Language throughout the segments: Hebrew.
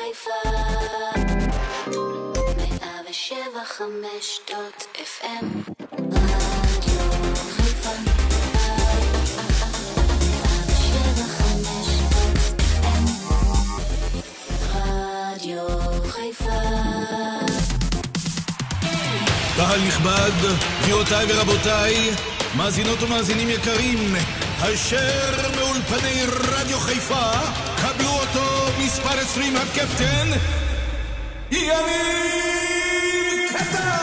חיפה 107.5.FM רדיו חיפה 107.5.FM רדיו חיפה. קהל נכבד, גבירותיי ורבותיי, מאזינות ומאזינים יקרים, אשר מאולפני רדיו חיפה, קבלו אותו מספר 20 הקפטן יניב קטן.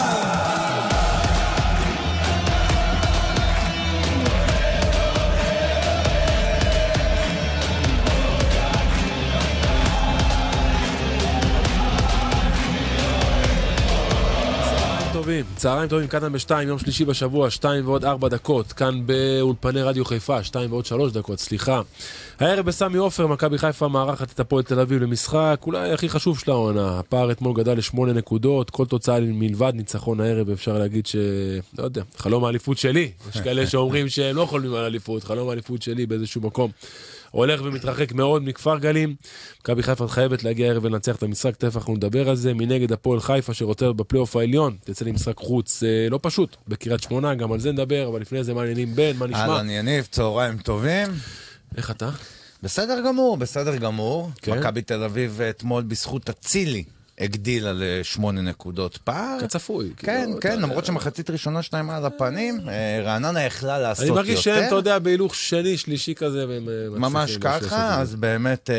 צהריים טובים, קטן בשתיים, יום שלישי בשבוע, 2 ועוד 4 דקות, כאן באולפני רדיו חיפה, 2 ועוד 3 דקות, סליחה. הערב בסמי עופר, מכבי חיפה מארחת את הפועל תל אביב למשחק, אולי הכי חשוב של העונה. הפער אתמול גדל ל8 נקודות, כל תוצאה מלבד ניצחון הערב, אפשר להגיד לא יודע, חלום האליפות שלי. יש כאלה שאומרים שהם לא חולמים על אליפות, חלום האליפות שלי באיזשהו מקום. הולך ומתרחק מאוד מכפר גלים. מכבי חיפה חייבת להגיע הערב ולנצח את המשחק, תכף אנחנו נדבר על זה. מנגד הפועל חיפה שרוצה בפלייאוף העליון, תצא למשחק חוץ לא פשוט, בקריית שמונה, גם על זה נדבר, אבל לפני זה מה העניינים בן, מה נשמע? אהלן יניב, צהריים טובים. איך אתה? בסדר גמור, בסדר גמור. כן? מכבי תל אביב אתמול בזכות הצילי הגדילה ל8 נקודות פער. כצפוי. כן, כן, למרות שמחצית ראשונה 2 על הפנים, רעננה יכלה לעשות יותר. אני מרגיש שהם, אתה יודע, בהילוך שני, שלישי כזה. ממש ככה, אז באמת,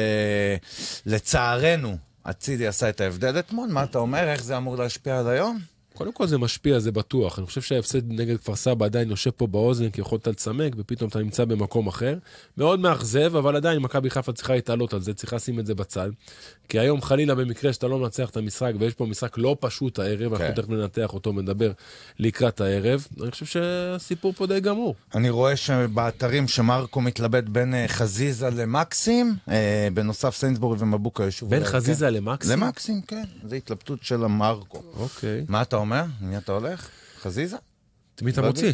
לצערנו, הצילי עשה את ההבדל אתמול. מה אתה אומר? איך זה אמור להשפיע על היום? קודם כל זה משפיע, זה בטוח. אני חושב שההפסד נגד כפר סבא עדיין יושב פה באוזן, כי יכולת לצמק, ופתאום אתה נמצא במקום אחר. מאוד מאכזב, אבל עדיין מכבי חיפה צריכה להתעלות על זה, צריכה לשים את זה בצד. כי היום חלילה במקרה שאתה לא מנצח את המשחק, ויש פה משחק לא פשוט הערב, אנחנו תכף ננתח אותו, מדבר לקראת הערב. אני חושב שהסיפור פה די גמור. אני רואה שבאתרים שמרקו מתלבט בין חזיזה למקסים, בנוסף סיינסבורי ומבוקה ישוב. בין חזיזה למקסים? למקסים, כן. זה התלבטות של המרקו. אוקיי. מה אתה אומר? מי אתה הולך? חזיזה? מי אתה מוציא?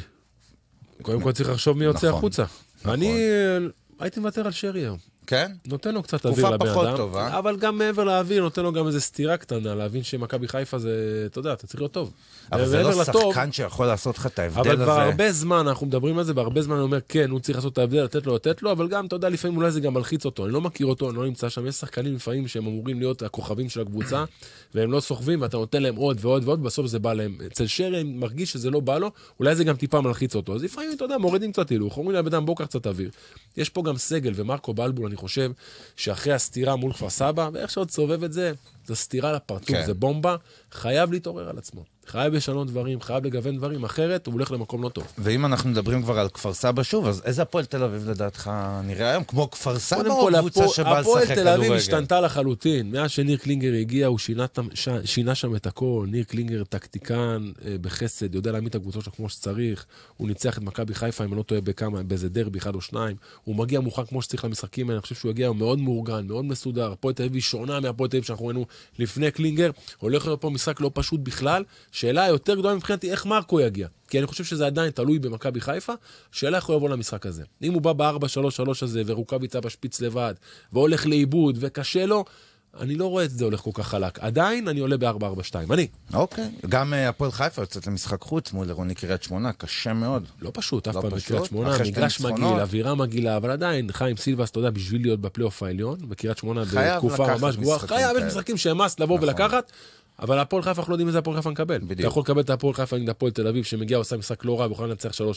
קודם כל צריך לחשוב מי יוצא החוצה. אני הייתי מוותר על שרי היום. כן? נותן לו קצת אוויר לבן תקופה אדם. פחות טובה. אבל גם מעבר לאוויר, נותן לו גם איזו סתירה קטנה, להבין שמכבי חיפה זה, אתה יודע, אתה צריך להיות טוב. אבל זה לא שחקן שיכול לעשות לך את ההבדל הזה. אבל כבר הרבה זמן, אנחנו מדברים על זה, והרבה זמן אני אומר, כן, הוא צריך לעשות את ההבדל, לתת לו, אבל גם, אתה יודע, לפעמים אולי זה גם מלחיץ אותו. אני לא מכיר אותו, אני לא נמצא שם. יש שחקנים לפעמים שהם אמורים להיות הכוכבים של הקבוצה, והם לא סוחבים, ואתה נותן להם עוד ועוד ועוד, בסוף זה בא להם. אצל שרי מרגיש שזה לא בא לו, אולי זה גם טיפה מלחיץ אותו. אז לפעמים, אתה יודע, מורידים קצת הילוך, אומרים לאדם, בוא קח קצת אוויר. יש פה גם סגל, ומרקו בלבול, אני חושב שאחרי הסתירה מול כפר סבא, ואיך שעוד סובב את זה, זה סתירה לפרצוף, זה בומבה, חייב להתעורר על עצמו. חייב לשנות דברים, חייב לגוון דברים, אחרת הוא הולך למקום לא טוב. ואם אנחנו מדברים כבר על כפר סבא שוב, אז איזה הפועל תל אביב לדעתך נראה היום? כמו כפר סבא או קבוצה שבא לשחק כדורגל? הפועל תל אביב השתנתה לחלוטין. מאז שניר קלינגר הגיע, הוא שינה שם את הכל. ניר קלינגר טקטיקן בחסד, יודע להעמיד את הקבוצות שלו כמו שצריך. הוא ניצח את מכבי חיפה, אם אני לא טועה באיזה דרבי, 1 או 2. הוא מגיע מוכן כמו שצריך למשחקים. אני חושב שהוא הגיע מאוד מאורגן, מאוד מסודר. הפועל תל אביב שונה מהפועל תל אביב שאנחנו ראינו לפני קלינגר. הולך להיות פה משחק לא פשוט בכלל. שאלה יותר גדולה מבחינתי, איך מרקו יגיע? כי אני חושב שזה עדיין תלוי במכבי חיפה, שאלה איך הוא יבוא למשחק הזה. אם הוא בא ב-4-3-3 הזה, ורוקאביצה בשפיץ לבד, והולך לאיבוד, וקשה לו, אני לא רואה את זה הולך כל כך חלק. עדיין אני עולה ב-4-4-2. אני. אוקיי. גם הפועל חיפה יוצאת למשחק חוץ מול רוני קריית שמונה, קשה מאוד. לא פשוט, אף פעם בקריית שמונה, מגרש מגעיל, אווירה מגעילה, אבל עדיין, חיים סילבס, אתה יודע, בשביל להיות בפלייאוף העליון, בקריית שמונה בתקופה ממש גבוהה, חייב משחקים שמאס לבוא ולקחת, אבל הפועל חיפה אנחנו לא יודעים איזה הפועל חיפה נקבל. אתה יכול לקבל את הפועל חיפה נגד הפועל תל אביב שמגיע עושה משחק לא רע ויכול לנצח 3-0.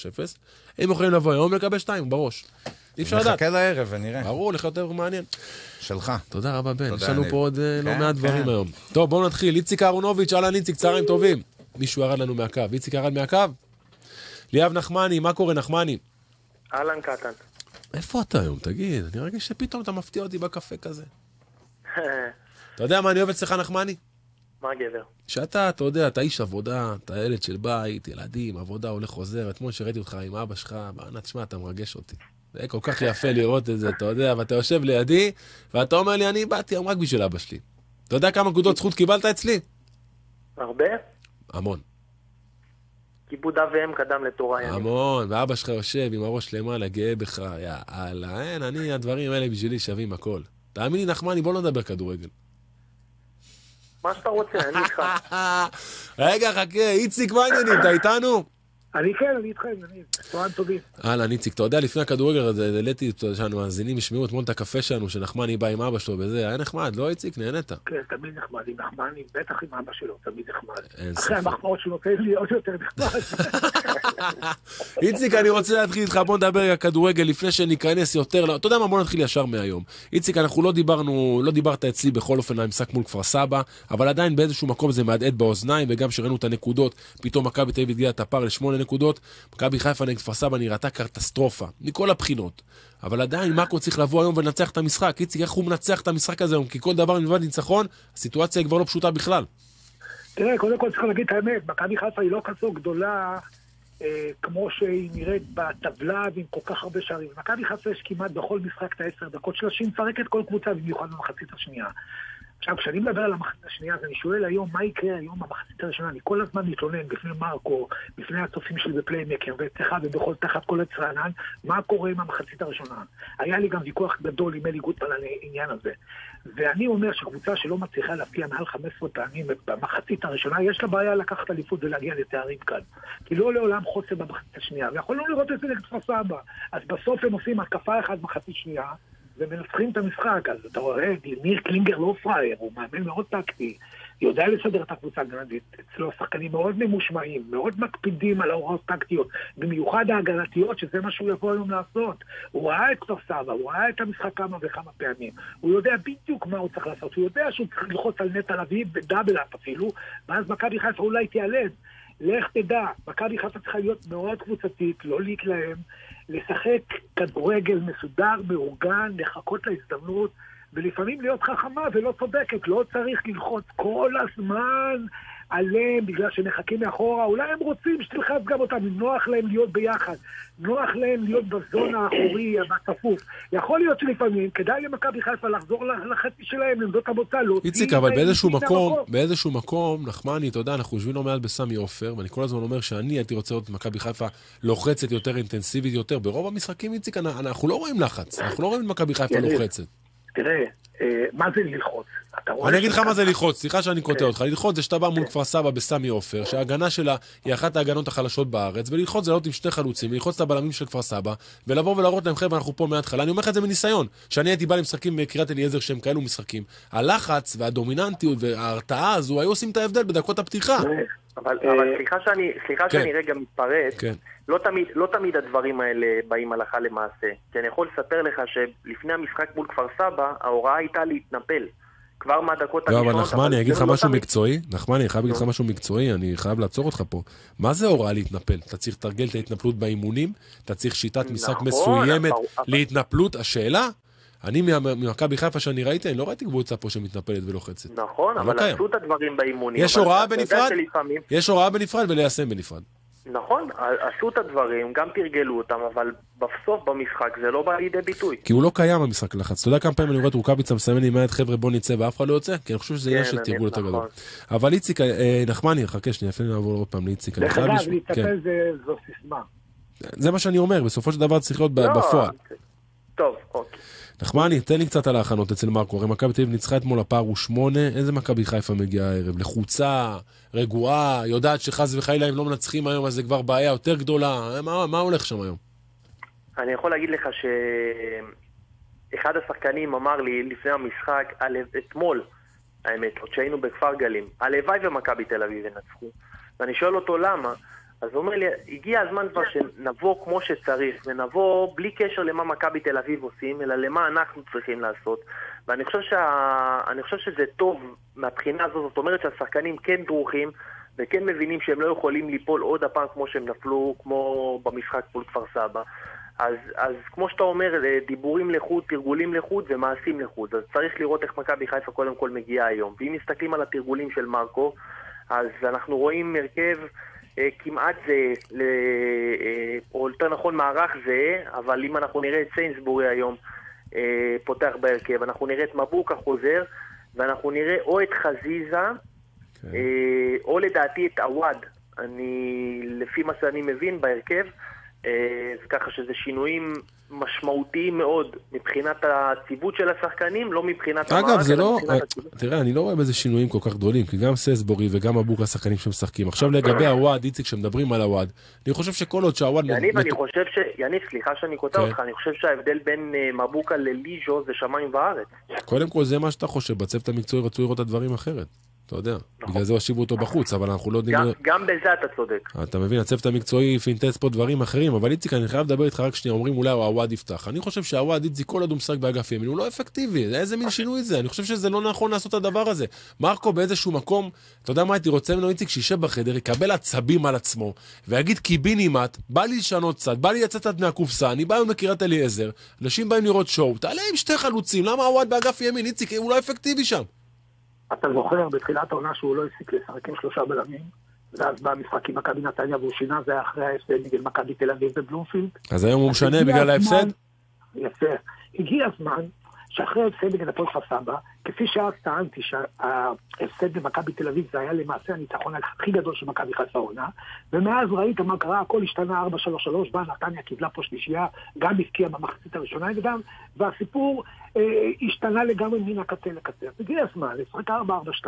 הם יכולים לבוא היום לקבל 2 בראש. אי אפשר לדעת. נחכה לערב ונראה. ברור, לך יותר מעניין. שלך. תודה רבה בן. יש לנו פה עוד לא מעט דברים היום. טוב, בואו נתחיל. איציק אהרונוביץ', אהלן איציק, צהריים טובים. מישהו ירד לנו מהקו. איציק ירד מהקו? ליאב נחמני, מה קורה נחמני? אהלן קטן. איפה אתה היום? תגיד, אני רגיש שפתאום אתה מפתיע אותי בקפה כזה. אתה יודע מה אני אוהב אצלך נחמני? מה גבר? שאתה, אתה יודע, אתה איש עבודה, אתה ילד של בית, ילדים, עבודה, הולך חוזר. אתמול שראיתי אותך עם אבא שלך, בענת, שמה, אתה מרגש אותי. זה כל כך יפה לראות את זה, אתה יודע, ואתה יושב לידי, ואתה אומר לי, אני באתי רק בשביל אבא שלי. אתה יודע כמה נקודות זכות קיבלת אצלי? הרבה? המון. כיבוד אב ואם קדם לתורה. המון, ואבא שלך יושב עם הראש למעלה, גאה בך, יאללה, אין, הדברים האלה בשבילי שווים הכל. תאמין לי נחמני, בוא לא נדבר כדורגל. מה שאתה רוצה, אני איתך. רגע, חכה, איציק, מה העניינים? אתה איתנו? אני איתכם, צהריים טובים. אהלן, איציק, אתה יודע, לפני הכדורגל הזה, העליתי שאנו מאזינים, ישמעו אתמול את הקפה שלנו, שנחמני בא עם אבא שלו וזה, היה נחמד, לא איציק? נהנית? כן, תמיד נחמד, עם נחמני, בטח עם אבא שלו, תמיד נחמד. אין אחרי המחמאות שהוא נותן לי עוד יותר נחמד. איציק, אני רוצה להתחיל איתך, בוא נדבר על הכדורגל לפני שניכנס יותר, אתה יודע מה, בוא נתחיל ישר מהיום. איציק, אנחנו לא דיברת אצלי בכל אופן על המשחק מול כפר סבא, אבל עדיין באיזשהו מקום זה מהדהד באוזניים, וגם שראינו את הנקודות, פתאום מכבי תל אביב הגיעה את הפער ל8 נקודות, מכבי חיפה נגד כפר סבא נראתה קטסטרופה, מכל הבחינות. אבל עדיין מאקו צריך לבוא היום ולנצח את המשחק. איציק, איך הוא מנצח את המשחק הזה היום? כי כל דבר מלבד ניצחון, הסיטואציה היא כבר לא פשוטה בכלל. תראה, קודם כל צריך להגיד את האמת, מכבי חיפה היא לא כזו גדולה כמו שהיא נראית בטבלה ועם כל כך הרבה שערים. מכבי חיפה יש כמעט בכל משחק את 10 דקות שלה, שהיא מפרקת כל קבוצה, במיוחד במחצית השנייה. עכשיו, כשאני מדבר על המחצית השנייה, אז אני שואל היום, מה יקרה היום במחצית הראשונה? אני כל הזמן מתלונן בפני מרקו, בפני הצופים שלי בפליימקר, ואצלך ובכל תחת כל הצרנן, מה קורה עם המחצית הראשונה? היה לי גם ויכוח גדול עם אלי גוטמן על העניין הזה. ואני אומר שקבוצה שלא מצליחה להפקיע מעל 15 פעמים במחצית הראשונה, יש לה בעיה לקחת אליפות ולהגיע לתארים כאן. כי לא לעולם חוסר במחצית השנייה. ויכולנו לראות את זה נגד כפר סבא. אז בסוף הם עושים התקפה אחת מחצית שנייה, ומנצחים את המשחק. אז אתה רואה, ניר קלינגר לא פרייר, הוא מאמן מאוד טקטי, יודע לסדר את הקבוצה הגנתית. אצלו השחקנים מאוד ממושמעים, מאוד מקפידים על ההוראות טקטיות, במיוחד ההגנתיות, שזה מה שהוא יבוא היום לעשות. הוא ראה את כפר סבא, הוא ראה את המשחק כמה וכמה פעמים. הוא יודע בדיוק מה הוא צריך לעשות, הוא יודע שהוא צריך ללחוץ על נטע לביא בדאבל אפ אפילו, ואז מכבי חיפה אולי תיאלץ. לך תדע, מכבי חיפה צריכה להיות מאוד קבוצתית, לא להתלהם, לשחק כדורגל מסודר, מאורגן, לחכות להזדמנות, ולפעמים להיות חכמה ולא צודקת, לא צריך ללחוץ כל הזמן עליהם בגלל שמחכים מאחורה, אולי הם רוצים שתלחץ גם אותם, נוח להם להיות ביחד, נוח להם להיות בזון האחורי, בצפוף. יכול להיות שלפעמים כדאי למכבי חיפה לחזור לחצי שלהם, למדות המוצא, איציק, אבל באיזשהו מקום, נחמני, אתה יודע, אנחנו יושבים לא מעט בסמי עופר, ואני כל הזמן אומר שאני הייתי רוצה לראות את מכבי חיפה לוחצת יותר, אינטנסיבית יותר. ברוב המשחקים, איציק, אנחנו לא רואים לחץ, אנחנו לא רואים את מכבי חיפה לוחצת. תראה, מה זה ללחוץ? אני אגיד לך מה זה ללחוץ, סליחה שאני קוטע אותך. ללחוץ זה שאתה בא מול כפר סבא בסמי עופר, שההגנה שלה היא אחת ההגנות החלשות בארץ, וללחוץ זה לעלות עם שני חלוצים, ללחוץ את הבלמים של כפר סבא, ולבוא ולהראות להם חבר'ה, אנחנו פה מההתחלה. אני אומר לך את זה מניסיון, שאני הייתי בא למשחקים מקריית אליעזר שהם כאלו משחקים. הלחץ והדומיננטיות וההרתעה הזו היו עושים את ההבדל בדקות הפתיחה. אבל סליחה שאני רגע מתפרץ, לא תמיד הדברים האלה באים הלכה למעשה. כי אני יכול לספר לך שלפני המשחק מול כפר סבא, ההוראה הייתה להתנפל. כבר מהדקות הראשונות. לא, אבל נחמני, אני אגיד לך משהו מקצועי. נחמני, אני חייב להגיד לך משהו מקצועי, אני חייב לעצור אותך פה. מה זה הוראה להתנפל? אתה צריך לתרגל את ההתנפלות באימונים, אתה צריך שיטת משחק מסוימת להתנפלות. השאלה, אני ממכבי חיפה שאני ראיתי, אני לא ראיתי קבוצה פה שמתנפלת ולוחצת. נכון, אבל עשו את הדברים באימונים. יש הוראה בנפרד וליישם בנפרד. נכון, עשו את הדברים, גם תרגלו אותם, אבל בסוף במשחק זה לא בא לידי ביטוי. כי הוא לא קיים המשחק לחץ. אתה יודע כמה פעמים אני רואה את רוקאביצה מסמן עם היד חבר'ה בוא נצא ואף אחד לא יוצא? כי אני חושב שזה עניין של תרגול יותר גדול. אבל איציק, נחמני, חכה שנייה, אפילו נעבור עוד פעם לאיציק. דרך אגב, להתאפל זו סיסמה. זה מה שאני אומר, בסופו של דבר צריך להיות בפועל. טוב, אוקיי. נחמני, תן לי קצת על ההכנות אצל מרקו. הרי מכבי תל אביב ניצחה אתמול, הפער הוא 8. איזה מכבי חיפה מגיעה הערב? לחוצה, רגועה, יודעת שחס וחלילה אם לא מנצחים היום, אז זה כבר בעיה יותר גדולה. מה הולך שם היום? אני יכול להגיד לך שאחד השחקנים אמר לי לפני המשחק, אתמול, האמת, עוד שהיינו בכפר גלים, הלוואי ומכבי תל אביב ינצחו. ואני שואל אותו למה, אז הוא אומר לי, הגיע הזמן כבר שנבוא כמו שצריך, ונבוא בלי קשר למה מכבי תל אביב עושים, אלא למה אנחנו צריכים לעשות. ואני חושב שזה טוב מהבחינה הזאת, זאת אומרת שהשחקנים כן דרוכים, וכן מבינים שהם לא יכולים ליפול עוד הפעם כמו שהם נפלו, כמו במשחק מול כפר סבא. אז כמו שאתה אומר, דיבורים לחוד, תרגולים לחוד ומעשים לחוד. אז צריך לראות איך מכבי חיפה קודם כל מגיעה היום. ואם מסתכלים על התרגולים של מרקו, אז אנחנו רואים מרכב כמעט זה, או יותר נכון מערך זה, אבל אם אנחנו נראה את סיינסבורי היום פותח בהרכב, אנחנו נראה את מבוקה חוזר, ואנחנו נראה או את חזיזה, או לדעתי את עווד, לפי מה שאני מבין בהרכב, אז ככה שזה שינויים משמעותיים מאוד מבחינת הציוות של השחקנים, לא מבחינת המערך. אגב, זה לא... תראה, אני לא רואה בזה שינויים כל כך גדולים, כי גם ססבורי וגם אבוקה השחקנים שמשחקים. עכשיו לגבי הוואד, איציק, שמדברים על הוואד, אני חושב שכל עוד שהוואד... יניב, סליחה שאני קוטע אותך, אני חושב שההבדל בין מבוקה לליז'ו זה שמיים וארץ. קודם כל זה מה שאתה חושב, בצוות המקצועי רצו לראות את הדברים אחרת. אתה יודע, בגלל זה הושיבו אותו בחוץ, אבל אנחנו לא יודעים... גם בזה אתה צודק. אתה מבין, הצוות המקצועי פינטס פה דברים אחרים, אבל איציק, אני חייב לדבר איתך רק שנייה, אומרים אולי הוואד יפתח. אני חושב שהוואד איציק כל עוד הוא משחק באגף ימין, הוא לא אפקטיבי, איזה מין שינוי זה? אני חושב שזה לא נכון לעשות את הדבר הזה. מרקו באיזשהו מקום, אתה יודע מה הייתי רוצה ממנו איציק, שישב בחדר, יקבל עצבים על עצמו, ויגיד קיבינימט, בא לי לשנות צד, בא לי לצאת מהקופסה, אני בא היום לקריית אליעזר, אנשים באים לראות שואו, תעלה עם שתי חלוצים, למה הוואד באגף ימין? איציק, הוא לא אפקטיבי שם. אתה זוכר בתחילת העונה שהוא לא הפסיק לשחק עם 3 בלמים, ואז בא המשחק עם מכבי נתניה והוא שינה, זה היה אחרי ההפסד נגד מכבי תל אביב בבלומפילד. אז היום הוא משנה בגלל ההפסד? יפה. הגיע הזמן שאחרי ההפסד נגד הפועל כפר סבא, כפי שאז טענתי שההפסד במכבי תל אביב זה היה למעשה הניצחון הכי גדול של מכבי חיפה העונה, ומאז ראית מה קרה, הכל השתנה 4-3-3, בא נתניה קיבלה פה שלישייה, גם הפקיע במחצית הראשונה נגדם, והסיפור השתנה לגמרי מן הקצה לקצה. הגיע הזמן, לשחק 4-4-2,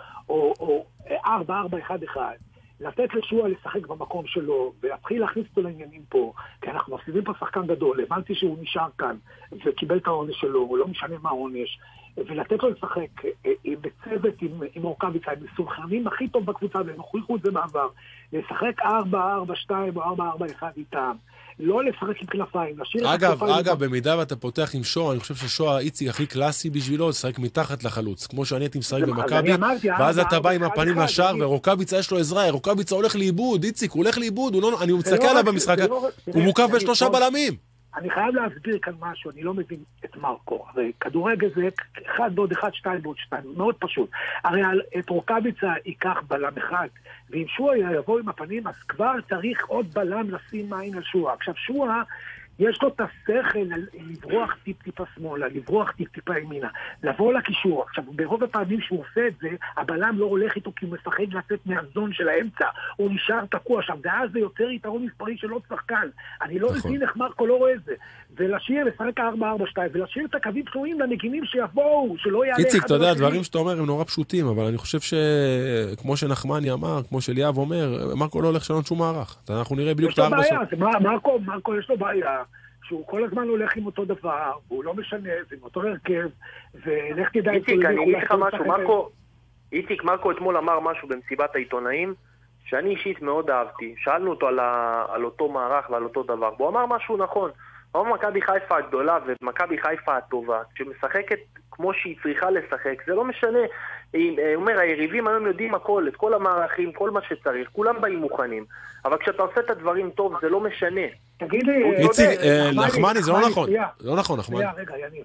או 4-4-1-1, לתת לשועה לשחק במקום שלו, ולהתחיל להכניס אותו לעניינים פה, כי אנחנו מפסידים פה שחקן גדול, הבנתי שהוא נשאר כאן, וקיבל את העונש שלו, הוא לא משנה מה העונש, ולתת לו לשחק בצוות עם רוקאביצה, עם מסונכרנים הכי טוב בקבוצה, והם הוכיחו את זה מעבר, לשחק 4-4-2 או 4-4-1 איתם, לא לשחק עם כנפיים. אגב, במידה ואתה פותח עם שואה, אני חושב ששואה איציק הכי קלאסי בשבילו, לשחק מתחת לחלוץ, כמו שאני הייתי משחק במכבי, ואז אתה בא עם הפנים לשער, ורוקאביצה יש לו עזרה, רוקאביצה הולך לאיבוד, איציק, הוא הולך לאיבוד, אני מסתכל עליו במשחק, הוא מוקף ב3 בלמים. אני חייב להסביר כאן משהו, אני לא מבין את מרקו. הרי כדורגל זה 1 ועוד 1, 2 ועוד 2, מאוד פשוט. הרי את רוקאביצה ייקח בלם אחד, ואם שועה יבוא עם הפנים, אז כבר צריך עוד בלם לשים מים על שועה. עכשיו שועה, יש לו את השכל לברוח טיפ-טיפה שמאלה, לברוח טיפ-טיפה ימינה, לבוא לקישור. עכשיו, ברוב הפעמים שהוא עושה את זה, הבלם לא הולך איתו כי הוא מפחד לצאת מהזון של האמצע, הוא נשאר תקוע שם, ואז זה יותר יתרון מספרי של עוד שחקן. אני לא מבין איך מרקו לא רואה את זה. ולשיר, לשחק 4-4-2, ולשיר את הקווים פנויים למגינים שיבואו, שלא יעלה... איציק, אתה יודע, הדברים שאתה אומר הם נורא פשוטים, אבל אני חושב שכמו שנחמני אמר, כמו שליאב אומר, מרקו לא הולך לשנות שום מערך. אנחנו נראה בדיוק את הארבע מרקו יש לו בעיה, שהוא כל הזמן הולך עם אותו דבר, והוא לא משנה, זה עם אותו הרכב, ולך תדע... איציק, אני אגיד לך משהו, מרקו אתמול אמר משהו במסיבת העיתונאים, שאני אישית מאוד אהבתי. שאלנו אותו על אותו מערך ועל אותו דבר, והוא אמר משהו נכון. אבל מכבי חיפה הגדולה ומכבי חיפה הטובה, שמשחקת כמו שהיא צריכה לשחק, זה לא משנה. הוא אומר, היריבים היום יודעים הכל, את כל המערכים, כל מה שצריך, כולם באים מוכנים. אבל כשאתה עושה את הדברים טוב, זה לא משנה. תגיד לי... איציק, נחמני, זה לא נכון. לא נכון, נחמני. רגע, יניב.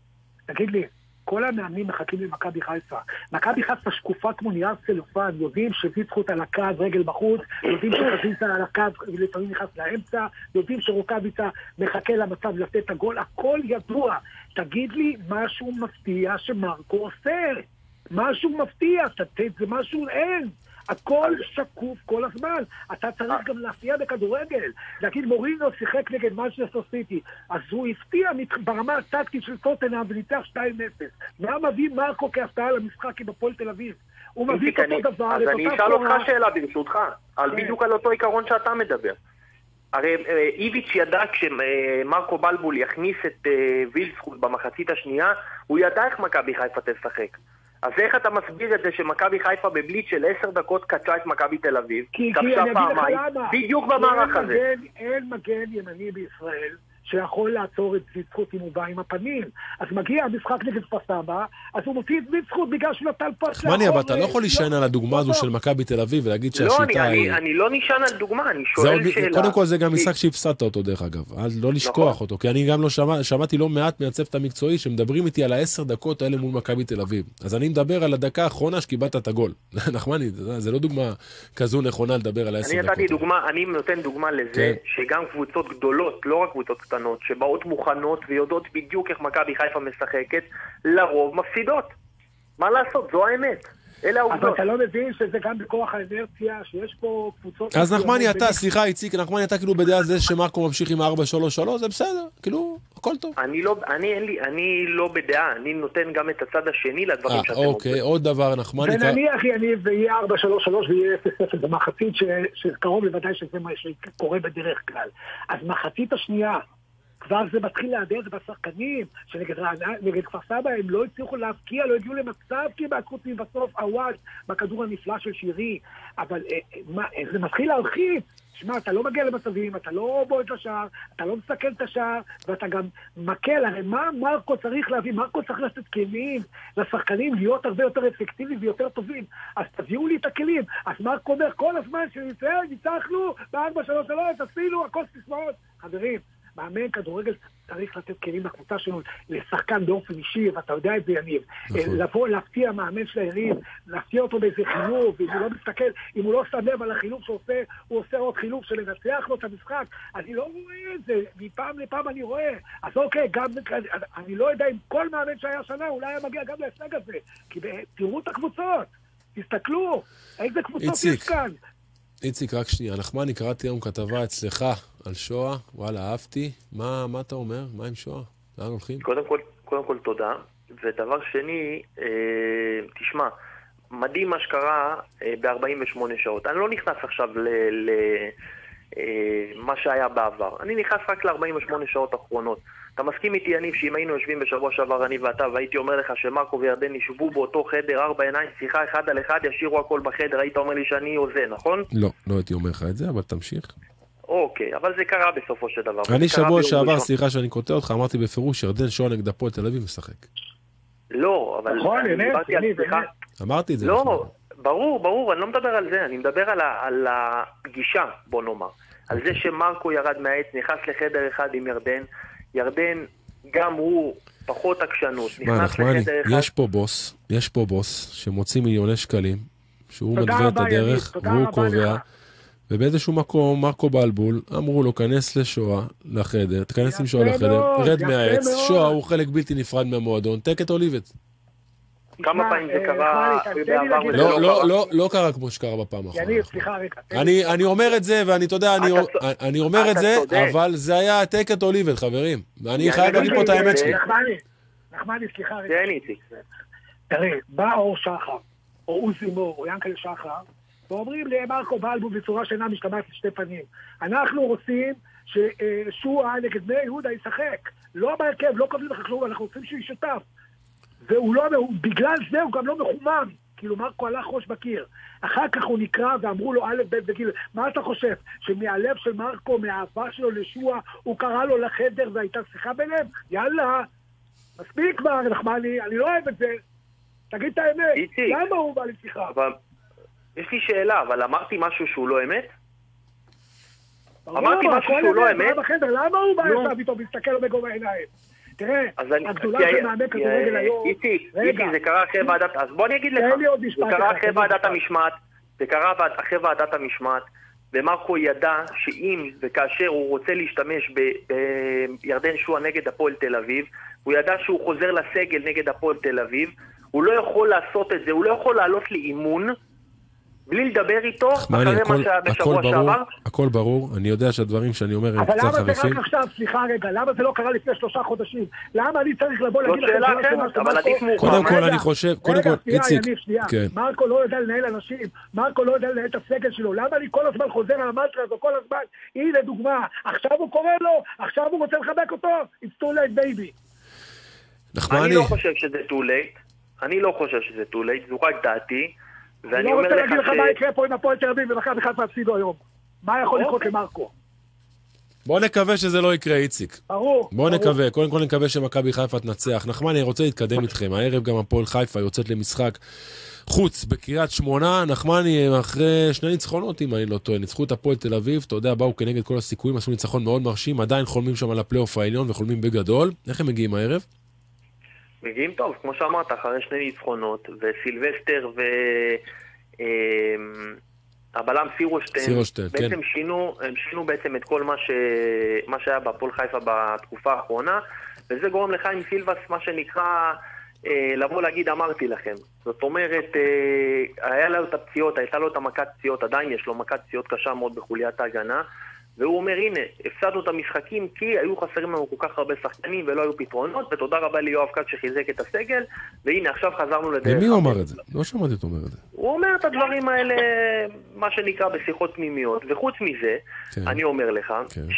תגיד לי, כל המאמנים מחכים למכבי חיפה. מכבי חיפה שקופה כמו נייר צלופן, יודעים שוויצחוט על הקו, רגל בחוץ, יודעים שוויצחוט על הקו, לפעמים נכנס לאמצע, יודעים שרוקאביצה מחכה למצב לתת את הגול, הכל ידוע. תגיד לי משהו מפתיע שמרקו עושה. משהו מפתיע, זה משהו אין. הכל שקוף כל הזמן. אתה צריך גם להפתיע בכדורגל. להגיד מורינו שיחק נגד מנצ'סטר סיטי, אז הוא הפתיע ברמה הטקטית של טוטנהאם וניצח 2-0. מה מביא מרקו כהפתעה למשחק עם הפועל תל אביב? הוא מביא את אותו דבר. אז אני אשאל אותך שאלה ברשותך, בדיוק על אותו עיקרון שאתה מדבר. הרי איביץ' ידע כשמרקו בלבול יכניס את וילצחוט במחצית השנייה, הוא ידע איך מכבי חיפה תשחק. אז איך אתה מסביר את זה שמכבי חיפה בבליץ של 10 דקות קצה את מכבי תל אביב? כי אני אגיד לך למה. בדיוק במערך הזה. אין מגן ימני בישראל שיכול לעצור את ויצחוט אם הוא בא עם הפנים. אז מגיע המשחק נגד כפר סבא, אז הוא מוציא את ויצחוט בגלל שהוא נטל פס. נחמני, אבל אתה לא יכול להישען על הדוגמה הזו של מכבי תל אביב ולהגיד שהשיטה היא... לא, אני לא נשען על דוגמה, אני שואל שאלה. קודם כל זה גם משחק שהפסדת אותו דרך אגב, לא לשכוח אותו, כי אני גם לא שמעתי לא מעט מהצוות המקצועי שמדברים איתי על 10 דקות האלה מול מכבי תל אביב. אז אני מדבר על הדקה האחרונה שקיבלת את הגול. נחמני, זה לא דוגמה כזו נכונה לדבר על 10 דקות. אני נותן דוגמה לזה שגם קבוצות גדולות, לא רק קבוצות קטנות, שבאות מוכנות ויודעות בדיוק איך מכבי חיפה משחקת, לרוב מפסידות. מה לעשות? זו האמת. אלה אבל העובדות. אתה לא מבין שזה גם בכוח האנרציה, שיש פה קבוצות... אז נחמני, אתה, סליחה, איציק, נחמני, אתה כאילו בדעה זה שמרקו ממשיך עם 4-3-3, זה בסדר, כאילו, הכל טוב. אני לא בדעה, אני נותן גם את הצד השני לדברים שאתם אומרים. אוקיי, עוד דבר, נחמני. ונניח יניב ויהיה 4-3-3 ויהיה 0-0 במחצית שקרוב לוודאי שזה מה שקורה בדרך כלל. אז מחצית השנייה, כבר זה מתחיל להדהד בשחקנים, שנגד כפר סבא הם לא הצליחו להפקיע, לא הגיעו למצב כמעט חוץ מבסוף הוואט בכדור הנפלא של שירי, אבל זה מתחיל להרחיב. שמע, אתה לא מגיע למצבים, אתה לא בועט לשער, אתה לא מסתכל את השער, ואתה גם מקל. הרי מה מרקו צריך להביא? מרקו צריך לתת כלים לשחקנים להיות הרבה יותר אפקטיביים ויותר טובים. אז תביאו לי את הכלים. אז מרקו אומר כל הזמן שניצחנו ב-4-3-3, עשינו, הכל סיסמאות. חברים, מאמן כדורגל צריך לתת כלים לקבוצה שלנו, לשחקן באופן אישי, ואתה יודע את זה יניב. לבוא, להפתיע מאמן של היריב, להפתיע אותו באיזה חילוף, אם הוא לא מסתכל, אם הוא לא שם לב על החילוף שעושה, הוא עושה עוד חילוף שלנצח לו את המשחק. אני לא רואה את זה, מפעם לפעם אני רואה. אז אוקיי, גם, אני לא יודע אם כל מאמן שהיה שנה, אולי היה מגיע גם להשג הזה. כי תראו את הקבוצות, תסתכלו, איזה קבוצות יש כאן. איציק, רק שנייה, נחמני, קראתי היום כתבה אצלך על שואה, וואלה, אהבתי. מה אתה אומר? מה עם שואה? לאן הולכים? קודם כל תודה. ודבר שני, תשמע, מדהים מה שקרה ב-48 שעות. אני לא נכנס עכשיו למה שהיה בעבר. אני נכנס רק ל-48 שעות האחרונות. אתה מסכים איתי, יניב, שאם היינו יושבים בשבוע שעבר, אני ואתה, והייתי אומר לך שמרקו וירדן ישבו באותו חדר, 4 עיניים, שיחה 1 על 1, ישירו הכל בחדר, היית אומר לי שאני הוזה, נכון? לא הייתי אומר לך את זה, אבל תמשיך. אוקיי, אבל זה קרה בסופו של דבר. אני שבוע שעבר, סליחה שאני קוטע אותך, אמרתי בפירוש, ירדן שואה נגד הפועל תל אביב משחק. לא, אבל... נכון, אמרתי את זה. לא, ברור, אני לא מדבר על זה, אני מדבר על הגישה, בוא נאמר. על זה שמרקו ירד מהעץ, נכנס לחדר אחד עם ירדן, גם הוא פחות עקשנות, נכנס לחדר אחד. יש פה בוס שמוציא מיליוני שקלים, שהוא מדבר את הדרך, והוא קובע, ובאיזשהו מקום, מרקו בלבול, אמרו לו, כנס לשואה, לחדר, תכנס עם שואה לחדר, רד מהעץ, שואה הוא חלק בלתי נפרד מהמועדון, תקת אוליבט. כמה פעמים זה קרה? לא קרה כמו שקרה בפעם האחרונה. יניב, סליחה רגע. אני אומר את זה, ואני, אתה יודע, אני אומר את זה, אבל זה היה תקת אוליבט, חברים. ואני חייב להגיד פה את האמת שלי. נחמני, סליחה רגע. תראה, בא אור שחר, או עוזי מור, או ינקל שחר, ואומרים למרקו בלבול בצורה שאינה משתמעת לשתי פנים. אנחנו רוצים ששועה נגד בני יהודה ישחק. לא בהרכב, לא קובעים לך כלום, אנחנו רוצים שהוא ישתף. והוא לא, בגלל זה הוא גם לא מחומם, כאילו מרקו הלך ראש בקיר. אחר כך הוא נקרא ואמרו לו א' ב' וגיל, מה אתה חושב? שמהלב של מרקו, מהאהבה שלו לשועה, הוא קרא לו לחדר והייתה שיחה ביניהם? יאללה, מספיק כבר, נחמני, אני לא אוהב את זה. תגיד את האמת, למה הוא בא לשיחה? יש לי שאלה, אבל אמרתי משהו שהוא לא אמת? אמרתי משהו שהוא לא אמת? למה הוא בא לשיחה פתאום, מסתכל לו בגובה העיניים? תראה, הגדולה של מאמן כדורגל היום... איתי, זה קרה אחרי ועדת... אז בוא אני אגיד לך, זה קרה אחרי ועדת המשמעת, זה קרה אחרי ועדת המשמעת, ומרקו ידע שאם וכאשר הוא רוצה להשתמש בירדן שועה נגד הפועל תל אביב, הוא ידע שהוא חוזר לסגל נגד הפועל תל אביב, הוא לא יכול לעשות את זה, הוא לא יכול לעלות לאימון, בלי לדבר איתו, אחרי מה שהיה בשבוע שעבר. הכל ברור, אני יודע שהדברים שאני אומר הם קצת חריפים. אבל למה זה רק עכשיו, סליחה רגע, למה זה לא קרה לפני 3 חודשים? למה אני צריך לבוא להגיד לכם... זאת שאלה אחרת, אבל עדיף מאוחר. קודם כל אני חושב, קודם כל, איציק, מרקו לא יודע לנהל אנשים, מרקו לא יודע לנהל את הסגל שלו, למה אני כל הזמן חוזר על המנטרה הזו, כל הזמן, הנה דוגמה, עכשיו הוא קורא לו, עכשיו הוא רוצה לחבק אותו, it's too late baby. אני לא חושב שזה too late, זו רק דעתי. אני לא רוצה להגיד לך מה יקרה פה עם הפועל תל אביב ומכבי חיפה הפסידו היום. מה יכול לקרות למרקו? בוא נקווה שזה לא יקרה, איציק. ברור. בוא נקווה, קודם כל נקווה שמכבי חיפה תנצח. נחמן, אני רוצה להתקדם איתכם. הערב גם הפועל חיפה יוצאת למשחק חוץ בקריית שמונה. נחמן, אחרי 2 ניצחונות, אם אני לא טועה, ניצחו את הפועל תל אביב. אתה יודע, באו כנגד כל הסיכויים, עשו ניצחון מאוד מרשים, עדיין חולמים שם על הפלייאוף העליון וחולמים בגדול. איך הם מגיעים הערב? מגיעים טוב, כמו שאמרת, אחרי 2 ניצחונות, וסילבסטר הבלם סירושטיין, בעצם שינו בעצם את כל מה שהיה בפועל חיפה בתקופה האחרונה, וזה גורם לך עם סילבס, מה שנקרא, לבוא להגיד אמרתי לכם. זאת אומרת, היה לו את הפציעות, הייתה לו את המכת פציעות, עדיין יש לו מכת פציעות קשה מאוד בחוליית ההגנה, והוא אומר, הנה, הפסדנו את המשחקים כי היו חסרים לנו כל כך הרבה שחקנים ולא היו פתרונות, ותודה רבה ליואב כץ שחיזק את הסגל, והנה עכשיו חזרנו לדרך. ומי הוא אמר את זה? לא שמעתי אותו אומר את זה. הוא אומר את הדברים האלה, מה שנקרא בשיחות פנימיות, וחוץ מזה, אני אומר לך,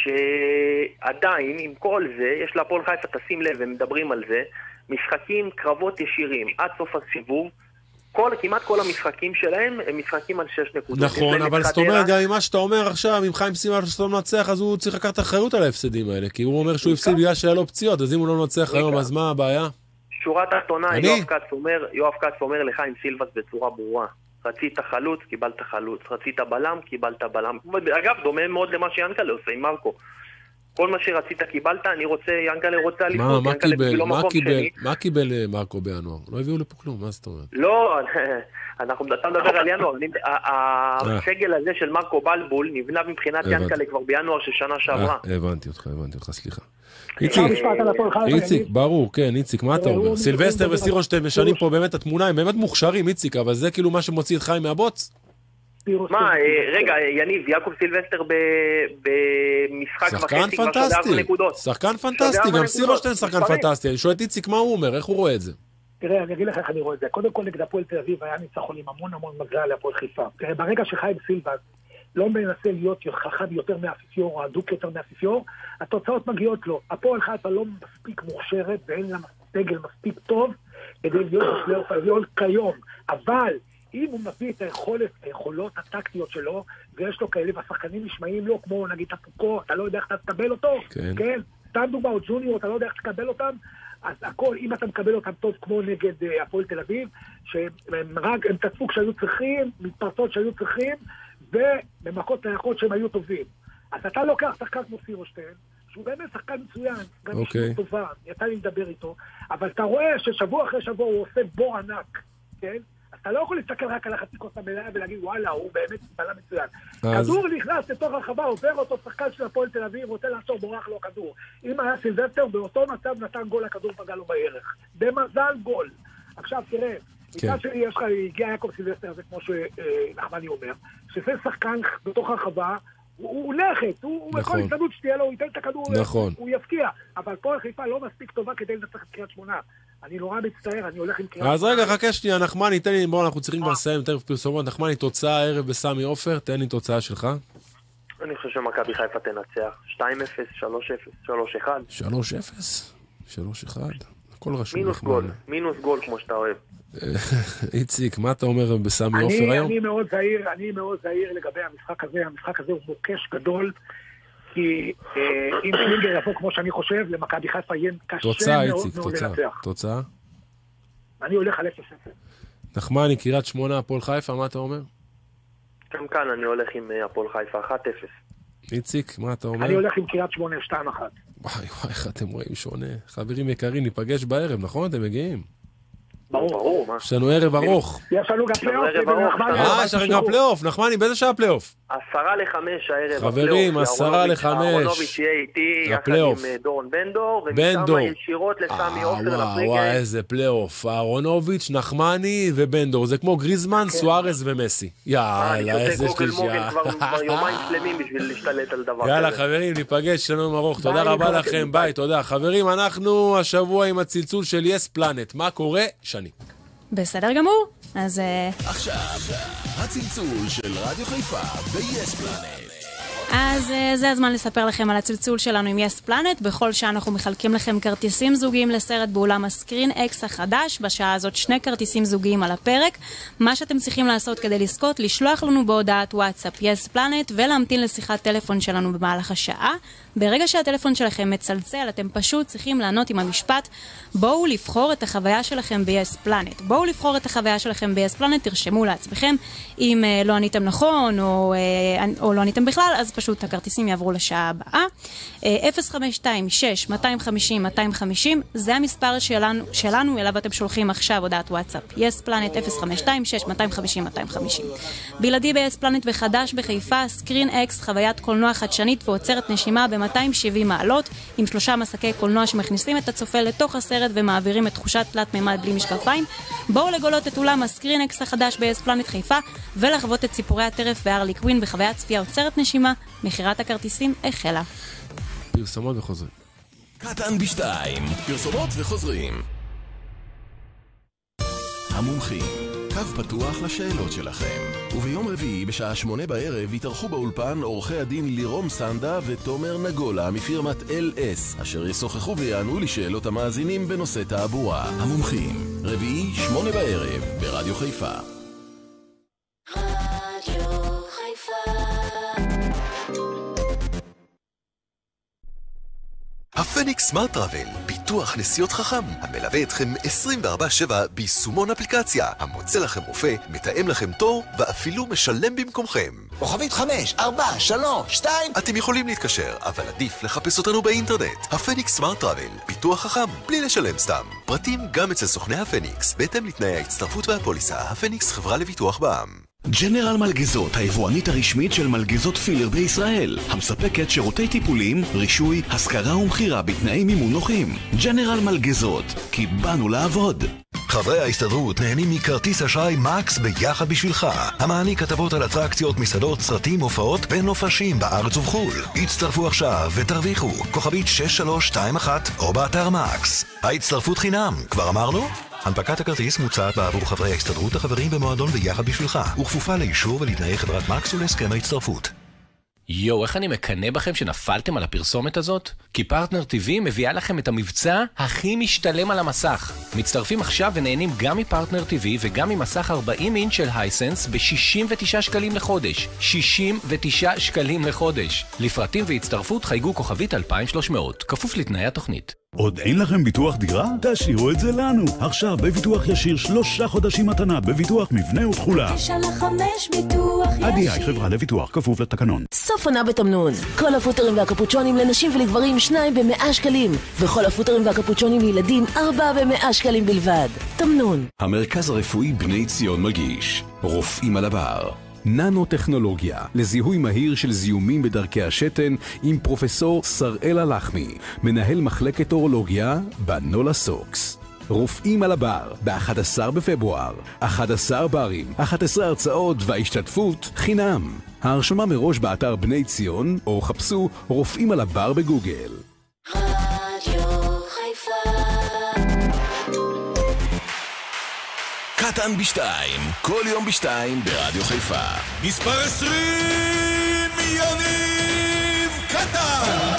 שעדיין עם כל זה, יש להפועל חיפה, תשים לב, הם מדברים על זה, משחקים, קרבות ישירים, עד סוף הסיבוב, כמעט כל המשחקים שלהם הם משחקים על 6 נקודות. נכון, אבל זאת אומרת, גם עם מה שאתה אומר עכשיו, אם חיים סימן שאתה לא מנצח, אז הוא צריך לקחת אחריות על ההפסדים האלה, כי הוא אומר שהוא הפסיד בגלל שהיה לו פציעות, אז אם הוא לא מנצח היום, אז מה הבעיה? שורה תחתונה, יואב כץ אומר לחיים סילבס בצורה ברורה, רצית חלוץ, קיבלת חלוץ, רצית בלם, קיבלת בלם. אגב, דומה מאוד למה שיאנקלה עושה עם מרקו. כל מה שרצית קיבלת, אני רוצה, ינקלה רוצה לפנות, מה קיבל מרקו בינואר? לא הביאו לפה כלום, מה זאת אומרת? לא, אתה מדבר על ינואר, הסגל הזה של מרקו בלבול נבנה מבחינת ינקלה כבר בינואר של שנה שעברה. הבנתי אותך, סליחה. איציק, ברור, כן, איציק, מה אתה אומר? סילבסטר וסירושטיין משנים פה באמת התמונה, הם באמת מוכשרים, איציק, אבל זה כאילו מה שמוציא את חיים מהבוץ? מה, רגע, יניב, יעקב סילבסטר במשחק וחצי כבר שדה 4 נקודות. שחקן פנטסטי, גם סירושטיין שחקן פנטסטי. אני שואל את איציק מה הוא אומר, איך הוא רואה את זה? תראה, אני אגיד לך איך אני רואה את זה. קודם כל נגד הפועל תל אביב היה ניצחון עם המון מזל להפועל חיפה. תראה, ברגע שחיים סילבס לא מנסה להיות חכם יותר מהאפיפיור או הדוק יותר מהאפיפיור, התוצאות מגיעות לו. הפועל חיפה לא מספיק מוכשרת ואין לה סגל מספיק טוב כדי להיות בפלייאוף העליון כיום. אבל אם הוא מביא את היכולות הטקטיות שלו, ויש לו כאלה, והשחקנים נשמעים לו, כמו נגיד הפוקו, אתה לא יודע איך אתה תקבל אותו, כן? סתם דוגמא, או ג'וניור, אתה לא יודע איך תקבל אותם, אז הכל, אם אתה מקבל אותם טוב, כמו נגד הפועל תל אביב, שהם תצפו כשהיו צריכים, מתפרצות שהיו צריכים, ובמכות נייחות שהם היו טובים. אז אתה לוקח שחקן כמו סירושטיין, שהוא באמת שחקן מצוין, גם אישיות טובה, יצא לי לדבר איתו, אבל אתה רואה ששבוע אחרי שבוע הוא עושה בור ענק, כן? אתה לא יכול להסתכל רק על החצי כוס המלאה ולהגיד, וואלה, הוא באמת בלם מצוין. כדור נכנס לתוך הרחבה, עובר אותו שחקן של הפועל תל אביב, רוצה לעצור בורח לו כדור. אם היה סילבסטר, באותו מצב נתן גול, הכדור פגע לו בערך. במזל גול. עכשיו תראה, מצד שלי יש לך, הגיע יעקב סילבסטר, זה כמו שנחמני אומר, שזה שחקן בתוך הרחבה, הוא נכת, הוא יכול להזדמנות שתהיה לו, הוא ייתן את הכדור, הוא יפקיע. אבל פה חיפה לא מספיק טובה כדי לנצח את קריית שמונה. אני נורא מצטער, אני הולך עם קריאת... אז רגע, חכה שנייה, נחמני, תן לי, בואו, אנחנו צריכים כבר לסיים יותר פרסומות. נחמני, תוצאה הערב בסמי עופר, תן לי תוצאה שלך. אני חושב שמכבי חיפה תנצח. 2-0, 3-0, 3-1. 3-0? 3-1? הכל רשום נחמני. מינוס גול, כמו שאתה אוהב. איציק, מה אתה אומר בסמי עופר היום? אני מאוד זהיר לגבי המשחק הזה. המשחק הזה הוא מוקש גדול. כי אם קלינגר יבוא כמו שאני חושב, למכבי חיפה יהיה קשה מאוד לנצח. תוצאה? אני הולך על 0-0. נחמני, קריית שמונה, הפועל חיפה, מה אתה אומר? גם כאן אני הולך עם הפועל חיפה, 1-0. איציק, מה אתה אומר? אני הולך עם קריית שמונה, 2-1. וואי, איך אתם רואים שונה. חברים יקרים, ניפגש בערב, נכון? אתם מגיעים? ברור, מה? יש לנו ערב ארוך. יש לנו גם פלייאוף. יש לנו גם פלייאוף. נחמני, באיזה שעה פלייאוף? 4:50 הערב. חברים, 4:50. אהרונוביץ' יהיה איתי, יחד עם דורון בנדור, ומשם ישירות לסמי עופר לפריגל. וואי, איזה פלייאוף. אהרונוביץ', נחמני ובנדור. זה כמו גריזמן, סוארז ומסי. יאללה, איזה שלישייה. כבר יומיים שלמים בשביל להשתלט על דבר כזה. יאללה, חברים, ניפגש, שלום ארוך. תודה רבה לכם, ביי, תודה. חברים, אנחנו השבוע עם הצלצול של יס פלנט. מה קורה? שני. בסדר גמור, אז... עכשיו, הצלצול של רדיו חיפה ב-Yes Planet. אז זה הזמן לספר לכם על הצלצול שלנו עם Yes Planet. בכל שעה אנחנו מחלקים לכם כרטיסים זוגיים לסרט באולם הסקרין אקס החדש. בשעה הזאת 2 כרטיסים זוגיים על הפרק. מה שאתם צריכים לעשות כדי לזכות, לשלוח לנו בהודעת וואטסאפ Yes Planet ולהמתין לשיחת טלפון שלנו במהלך השעה. ברגע שהטלפון שלכם מצלצל, אתם פשוט צריכים לענות עם המשפט, בואו לבחור את החוויה שלכם ב-Yes Planet. בואו לבחור את החוויה שלכם ב-Yes Planet, תרשמו לעצמכם. אם לא עניתם נכון או לא עניתם בכלל, אז פשוט הכרטיסים יעברו לשעה הבאה. 052-6-250-250, זה המספר שלנו, אליו אתם שולחים עכשיו הודעת וואטסאפ. יס פלנט 052-6-250-250. בלעדי ביס פלנט וחדש בחיפה, סקרין אקס, חוויית קולנוע חדשנית ועוצרת נשימה ב-270 מעלות, עם 3 מסקי קולנוע שמכניסים את הצופה לתוך הסרט ומעבירים את תחושת תלת מימד בלי משקפיים. בואו לגולות את אולם הסקרין אקס החדש ביס פלנט חיפה, ולחוות את סיפורי הטרף והרלי קווין בחוויית צפייה עוצרת נשימה. מחירת הכרטיסים החלה. פרסומות וחוזרים. קטן בשתיים, פרסומות וחוזרים. המומחים, קו פתוח לשאלות שלכם. וביום רביעי בשעה 8 בערב יתארחו באולפן עורכי הדין לירום סנדה ותומר נגולה מפירמת LS, אשר ישוחחו ויענו לשאלות המאזינים בנושא תעבורה. המומחים, רביעי 8 בערב ברדיו חיפה. רדיו חיפה. הפניקס סמארט טראבל, ביטוח נסיעות חכם, המלווה אתכם 24/7 ביישומון אפליקציה, המוצא לכם רופא, מתאם לכם תור, ואפילו משלם במקומכם. כוכבית 5, 4, 3, 2. אתם יכולים להתקשר, אבל עדיף לחפש אותנו באינטרנט. הפניקס סמארט טראבל, ביטוח חכם, בלי לשלם סתם. פרטים גם אצל סוכני הפניקס, בהתאם לתנאי ההצטרפות והפוליסה. הפניקס חברה לביטוח בע"מ. ג'נרל מלגזות, היבואנית הרשמית של מלגזות פילר בישראל, המספקת שירותי טיפולים, רישוי, השכרה ומחירה בתנאי מימון נוחים. ג'נרל מלגזות, כי באנו לעבוד. חברי ההסתדרות נהנים מכרטיס אשראי מקס ביחד בשבילך, המעניק הטבות על אטרקציות, מסעדות, סרטים, הופעות ונופשים בארץ ובחול. הצטרפו עכשיו ותרוויחו, כוכבית 6321 או באתר מקס. ההצטרפות חינם, כבר אמרנו? הנפקת הכרטיס מוצעת בעבור חברי ההסתדרות החברים במועדון ביחד בשבילך, וכפופה לאישור ולתנאי חברת מקס ולהסכם ההצטרפות. יו, איך אני מקנה בכם שנפלתם על הפרסומת הזאת? כי פרטנר TV מביאה לכם את המבצע הכי משתלם על המסך. מצטרפים עכשיו ונהנים גם מפרטנר TV וגם ממסך 40 אינץ' של הייסנס ב-69 שקלים לחודש. 69 שקלים לחודש. לפרטים והצטרפות חייגו כוכבית 2300, כפוף לתנאי התוכנית. עוד אין לכם ביטוח דירה? תשאירו את זה לנו. עכשיו בביטוח ישיר 3 חודשים מתנה בביטוח מבנה ותכולה. 9-5 ביטוח ישיר. עדי חברה לביטוח, כפוף לתקנון. סוף עונה בתמנון. כל הפוטרים והקפוצ'ונים לנשים ולגברים 2 ב-100 שקלים. וכל הפוטרים והקפוצ'ונים לילדים 4 ב-100 שקלים בלבד. תמנון. המרכז הרפואי בני ציון מגיש רופאים על הבר. ננו-טכנולוגיה לזיהוי מהיר של זיהומים בדרכי השתן עם פרופסור שראל הלחמי, מנהל מחלקת אורולוגיה בנולה סוקס. רופאים על הבר, ב-11 בפברואר, 11 ברים, 11 הרצאות וההשתתפות חינם. ההרשמה מראש באתר בני ציון, או חפשו רופאים על הבר בגוגל. רדיו חיפה. קטן בשתיים, כל יום בשתיים ברדיו חיפה. מספר 20, יניב קטן.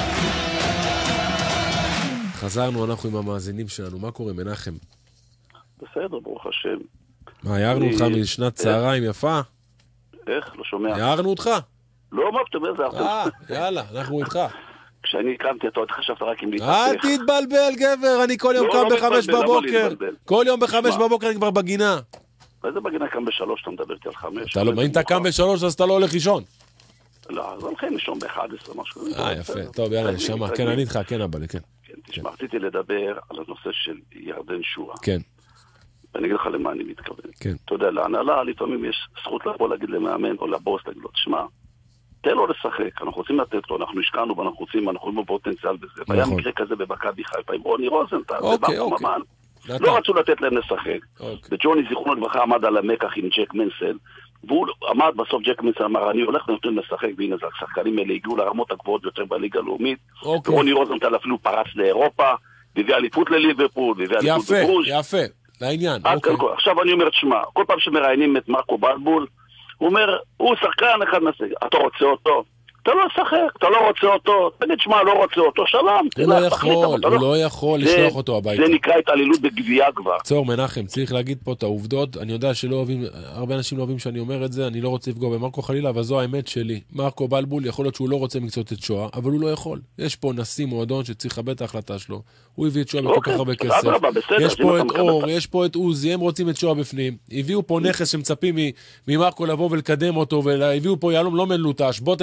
חזרנו אנחנו עם המאזינים שלנו. מה קורה, מנחם? בסדר, ברוך השם. מה, הערנו אותך משנת צהריים יפה? איך? לא שומע. הערנו אותך? לא, מה פתאום, איזה ארתם. יאללה, אנחנו איתך. כשאני הקמתי אותו, חשבת רק אם להתפתח. אל תתבלבל, גבר, אני כל יום קם ב-5 בבוקר. כל יום ב-5 בבוקר אני כבר בגינה. איזה בגינה קם ב-3, אתה מדבר איתי על 5. אם אתה קם ב-3, אז אתה לא הולך לישון. לא, אז הולכים לישון ב-11, משהו. יפה, טוב, יאללה, נשמע. כן, אני איתך, כן, אבל, כן. תשמע, רציתי לדבר על הנושא של ירדן שועה. כן. ואני אגיד לך למה אני מתכוון. כן. אתה יודע, להנהלה, לפעמים יש זכות לבוא להגיד למאמן או לבוס, להגיד לו, תשמע, תן לו לשחק, אנחנו רוצים לתת לו, אנחנו השקענו ואנחנו רוצים בפוטנציאל בזה. והיה מקרה כזה בבקבי חיפה עם רוני רוזנטל, ובאמן. לא רצו לתת להם לשחק. וג'וני זיכרונו לברכה עמד על המקח עם ג'ק מנסל, והוא עמד בסוף, ג'ק מנסל אמר, אני הולך ונותן לשחק, והנה זה השחקנים האלה הגיעו לרמות הגבוהות יותר בליגה הלאומית, ורוני רוזנטל אפילו פרץ לאירופה, והביא אליפות לליברפול, והביא אליפות בברוז'. יפה, לעניין. עכשיו אני אומר, תשמע, כל פעם שמראיינים את מרקו בלבול, הוא אומר, הוא שחקן אחד מהסגל, אתה רוצה אותו? אתה לא שחק, אתה לא רוצה אותו, תגיד, שמה, לא רוצה אותו, שלום. הוא לא יכול לשלוח אותו הביתה. זה נקרא התעללות בגבייה כבר. צור, מנחם, צריך להגיד פה את העובדות, אני יודע שלא אוהבים, הרבה אנשים לא אוהבים שאני אומר את זה, אני לא רוצה לפגוע במרקו חלילה, אבל זו האמת שלי. מרקו בלבול, יכול להיות שהוא לא רוצה מקצות את שואה, אבל הוא לא יכול. יש פה נשיא מועדון שצריך לכבד את ההחלטה שלו. הוא הביא את שואה בכל כך הרבה כסף. יש פה את אור, יש פה את עוזי, הם רוצים את שואה בפנים. הביאו פה נכס שמצפים ממרקו לבוא ולקדם אותו, והביאו פה יהלום לא מלוטש, בוא תלטש את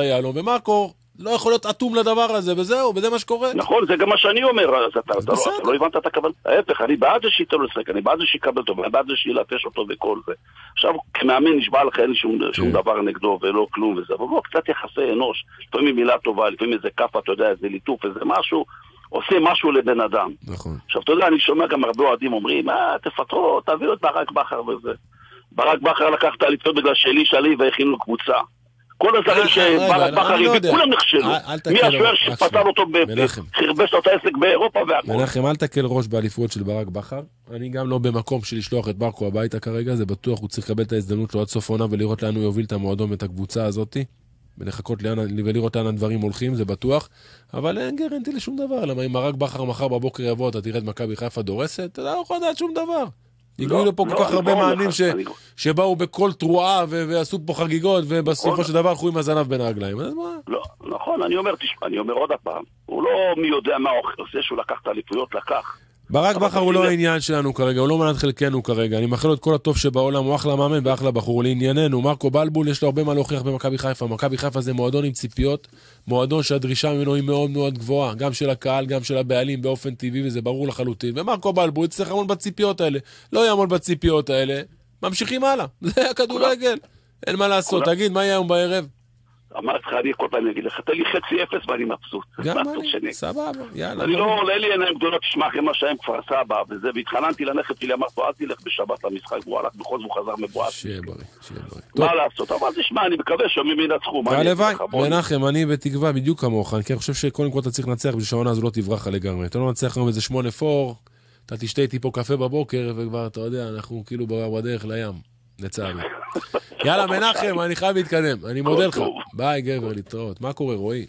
יעלום, ומרקו לא יכול להיות אטום לדבר הזה, וזהו, וזה מה שקורה. נכון, זה גם מה שאני אומר, אז אתה לא הבנת את הכוון. ההפך, אני בעד זה שייתן לו לשחק, אני בעד זה שיקבל אותו, אני בעד זה שילטש אותו וכל זה. עכשיו, כמאמן נשבע לך, אין לי שום דבר נגדו ולא כלום וזה, אבל בוא, קצת יחסי אנוש, לפעמים מילה טובה, לפעמים איזה כפה, אתה יודע, איזה ליטוף, איזה משהו, עושה משהו לבן אדם. נכון. עכשיו, אתה יודע, אני שומע גם הרבה אוהדים אומרים, תפטרו, תביאו את ברק בכר וזה. ברק בכר לקח את האליפות בגלל שלי והכינו קבוצה. כל הזרים שברק בכר הביא, כולם נכשלו. מי השוער שפטר אותו, חרבש לו את העסק באירופה והכל. מנחם, אל תקל ראש באליפות של ברק בכר. אני גם לא במקום של לשלוח את ברקו הביתה כרגע, זה בטוח, הוא צריך לקבל את ההזדמנות לו עד סוף עונה ולראות לאן הוא יוביל את המועדון ואת הקבוצה הזאת, ולחכות ולראות לאן הדברים הולכים, זה בטוח, אבל אין גרנטי לשום דבר. למה אם ברק בכר מחר בבוקר יבוא, אתה תראה את מכבי חיפה דורסת, אתה לא יכול לדעת שום דבר. הגיעו לפה כל כך הרבה מאמנים שבאו בכל תרועה ועשו פה חגיגות, ובסופו של דבר חויים הזנב בין הרגליים. אז מה? לא, נכון, אני אומר עוד הפעם, הוא לא מי יודע מה עושה שהוא לקח את האליפויות, לקח. ברק בכר הוא לא העניין שלנו כרגע, הוא לא מנת חלקנו כרגע. אני מאחל לו את כל הטוב שבעולם, הוא אחלה מאמן ואחלה בחור. לענייננו, מרקו בלבול יש לו הרבה מה להוכיח במכבי חיפה. מכבי חיפה זה מועדון עם ציפיות, מועדון שהדרישה ממנו היא מאוד מאוד גבוהה, גם של הקהל, גם של הבעלים באופן טבעי, וזה ברור לחלוטין. ומרקו בלבול יצטרך לעמוד בציפיות האלה. לא יעמוד בציפיות האלה, ממשיכים הלאה. זה הכדורגל. אין מה לעשות. תגיד, מה יהיה היום בערב? אמרתי לך, אני כל פעם אגיד לך, תן לי 0-0 ואני מבסוט. גם אני, סבבה, יאללה. אני לא, אין לי עיניים גדולות, תשמע אחרי מה שהם כפר סבא וזה, והתחננתי לנכד שלי, אמרתי לו, אל תלך בשבת למשחק, והוא הלך בחוז והוא חזר מבועט. שיהיה בריא. מה לעשות? אבל תשמע, אני מקווה שהם ינצחו. הלוואי, מנחם, אני בתקווה בדיוק כמוך, כי אני חושב שקודם כל אתה צריך לנצח, בשביל שהעונה הזו לא תברח לגמרי. אתה לא מנצח היום איזה 8-4, אתה תשתה איתי פה קפה בבוקר, וכבר, אתה יודע, אנחנו כאילו בדרך לים, לצערי. יאללה, מנחם, אני חייב להתקדם. אני מודה לך. ביי, גבר, להתראות. מה קורה, רועי?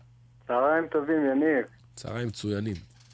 צהריים טובים, יניר. צהריים מצוינים.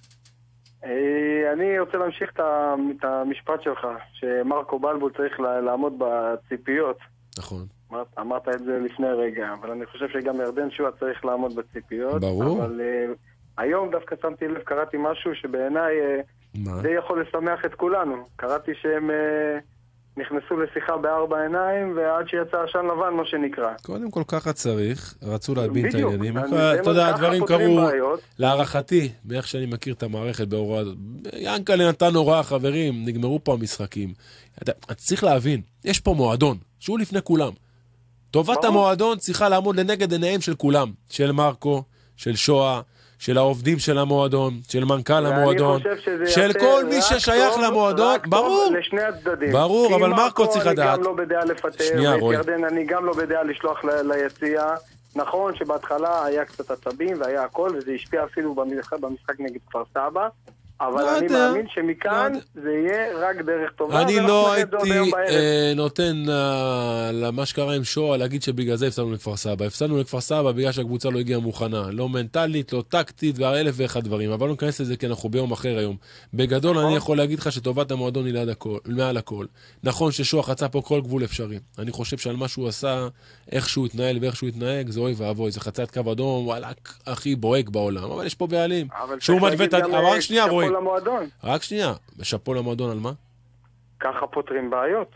אני רוצה להמשיך את המשפט שלך, שמרקו בלבול צריך לעמוד בציפיות. נכון. אמרת את זה לפני רגע, אבל אני חושב שגם ירדן שועה צריך לעמוד בציפיות. ברור. אבל היום דווקא שמתי לב, קראתי משהו שבעיניי זה יכול לשמח את כולנו. קראתי שהם נכנסו לשיחה בארבע עיניים, ועד שיצא עשן לבן, מה שנקרא. קודם כל ככה צריך, רצו להבין את העניינים. אתה יודע, הדברים קרו להערכתי, באיך שאני מכיר את המערכת בהוראה. ינקלה נתן הוראה, חברים, נגמרו פה המשחקים. אתה צריך להבין, יש פה מועדון, שהוא לפני כולם. טובת המועדון צריכה לעמוד לנגד עיניהם של כולם, של מרקו, של שואה, של העובדים של המועדון, של מנכ"ל המועדון, של כל מי ששייך למועדון, ברור, לשני הצדדים. ברור, אבל מרקו צריך לדעת. אני גם לא בדעה לפטר, ואת ירדן אני גם לא בדעה לשלוח ליציאה. נכון שבהתחלה היה קצת עצבים והיה הכל, וזה השפיע אפילו במשחק נגד כפר סבא, אבל אני מאמין שמכאן זה יהיה רק דרך טובה. אני לא הייתי נותן למה שקרה עם שואה להגיד שבגלל זה הפסדנו לכפר סבא. הפסדנו לכפר סבא בגלל שהקבוצה לא הגיעה מוכנה. לא מנטלית, לא טקטית, ואלף ואחד דברים. אבל לא נכנס לזה כי אנחנו ביום אחר היום. בגדול אני יכול להגיד לך שטובת המועדון היא מעל הכל. נכון ששואה חצה פה כל גבול אפשרי. אני חושב שעל מה שהוא עשה, איך שהוא התנהל ואיך שהוא התנהג, זה אוי ואבוי. זה חצת קו אדום, וואלק, הכי בוהק בעולם. אבל יש פה בעלים. שהוא מדווה רק שנייה, שפו למועדון על מה? ככה פותרים בעיות.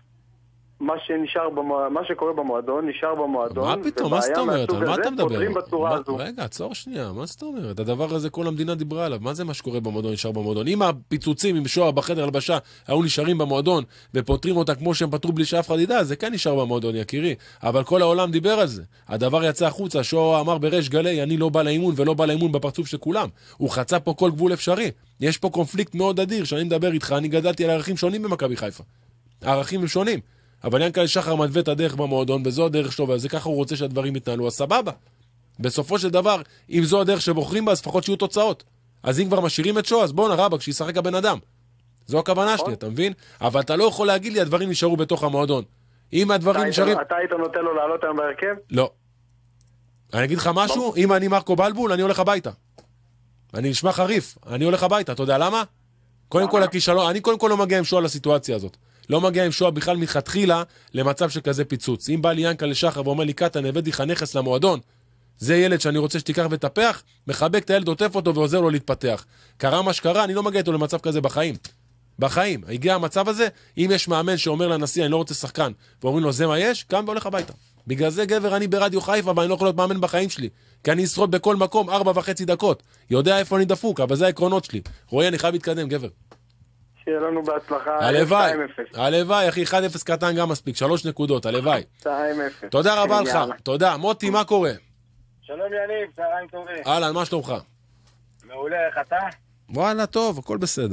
מה שקורה במועדון, נשאר במועדון. מה פתאום? מה זאת אומרת? על מה אתה מדבר? רגע, עצור שנייה, מה זאת אומרת? הדבר הזה כל המדינה דיברה עליו. מה זה מה שקורה במועדון, נשאר במועדון? אם הפיצוצים עם שואה בחדר הלבשה היו נשארים במועדון ופותרים אותה כמו שהם פתרו בלי שאף אחד ידע, זה כן נשאר במועדון, יקירי. אבל כל העולם דיבר על זה. הדבר יצא החוצה, שואה אמר בריש גלי, אני לא בא לאימון ולא בא לאימון בפרצוף של כולם. הוא חצה פה כל גבול אפשרי. יש פה קונפליקט מאוד אדיר, שאני מדבר איתך, אני גדלתי על ערכים שונים במכבי חיפה. הערכים הם שונים. אבל ינקלה שחר מדווה את הדרך במועדון, וזו הדרך שלו, וזה ככה הוא רוצה שהדברים יתנהלו, אז סבבה. בסופו של דבר, אם זו הדרך שבוחרים בה, אז לפחות שיהיו תוצאות. אז אם כבר משאירים את שואו, אז בוא נרבק, שישחק הבן אדם. זו הכוונה שלי, אתה מבין? אבל אתה לא יכול להגיד לי, הדברים נשארו בתוך המועדון. אם הדברים נשארים... אתה היית נותן לו לעלות היום בהרכב? לא. אני אגיד לך משהו, אם אני מרקו בלבול, אני הולך הביתה. אני נשמע חריף, אני הולך הביתה, אתה יודע למה? קודם כל הכישלון, אני קודם כל לא מגיע עם שואה לסיטואציה הזאת. לא מגיע עם שואה בכלל מתחילה למצב של כזה פיצוץ. אם בא לי ינקלה שחר ואומר לי, קטן, הבאתי לך נכס למועדון, זה ילד שאני רוצה שתיקח ותפח, מחבק את הילד, עוטף אותו ועוזר לו להתפתח. קרה מה שקרה, אני לא מגיע איתו למצב כזה בחיים. בחיים. הגיע המצב הזה, אם יש מאמן שאומר לנשיא, אני לא רוצה שחקן, ואומרים לו, זה מה יש, קם והולך הביתה. בגלל זה גבר אני ברדיו חיפה, ואני לא יכול להיות מאמן בחיים שלי. כי אני אשרוד בכל מקום 4.5 דקות. יודע איפה אני דפוק, אבל זה העקרונות שלי. רועי, אני חייב להתקדם, גבר. שיהיה לנו בהצלחה. הלוואי, הלוואי, אחי, 1-0 קטן גם מספיק, 3 נקודות, הלוואי. 2-0. תודה רבה לך, תודה. מוטי, מה קורה? שלום יניב, צהריים טובים. אהלן, מה שלומך? מעולה, איך אתה? וואלה, טוב, הכל בסדר.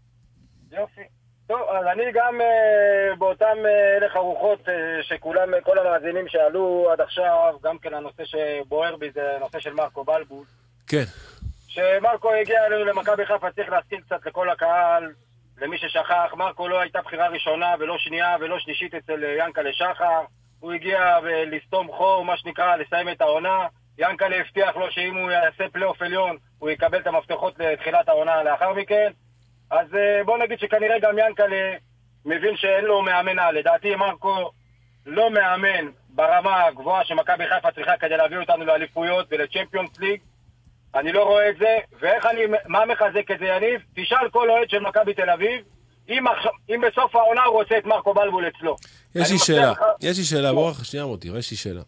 יופי. טוב, אז אני גם באותם הלך הרוחות שכולם, כל המאזינים שעלו עד עכשיו, גם כן הנושא שבוער בי זה הנושא של מרקו בלבול. כן. שמרקו הגיע אלינו למכבי חיפה, צריך להזכיר קצת לכל הקהל, למי ששכח, מרקו לא הייתה בחירה ראשונה ולא שנייה ולא שלישית אצל ינקלה שחר. הוא הגיע לסתום חור, מה שנקרא, לסיים את העונה. ינקלה הבטיח לו שאם הוא יעשה פלייאוף עליון, הוא יקבל את המפתחות לתחילת העונה לאחר מכן. אז בוא נגיד שכנראה גם ינקלה מבין שאין לו מאמן. לדעתי מרקו לא מאמן ברמה הגבוהה שמכבי חיפה צריכה כדי להביא אותנו לאליפויות ולצ'מפיונס ליג. אני לא רואה את זה, ואיך מה מחזק את זה יניב? תשאל כל אוהד של מכבי תל אביב, אם בסוף העונה הוא רוצה את מרקו בלבול אצלו. יש לי שאלה, ברוך שנייה מותי, יש לי שאלה.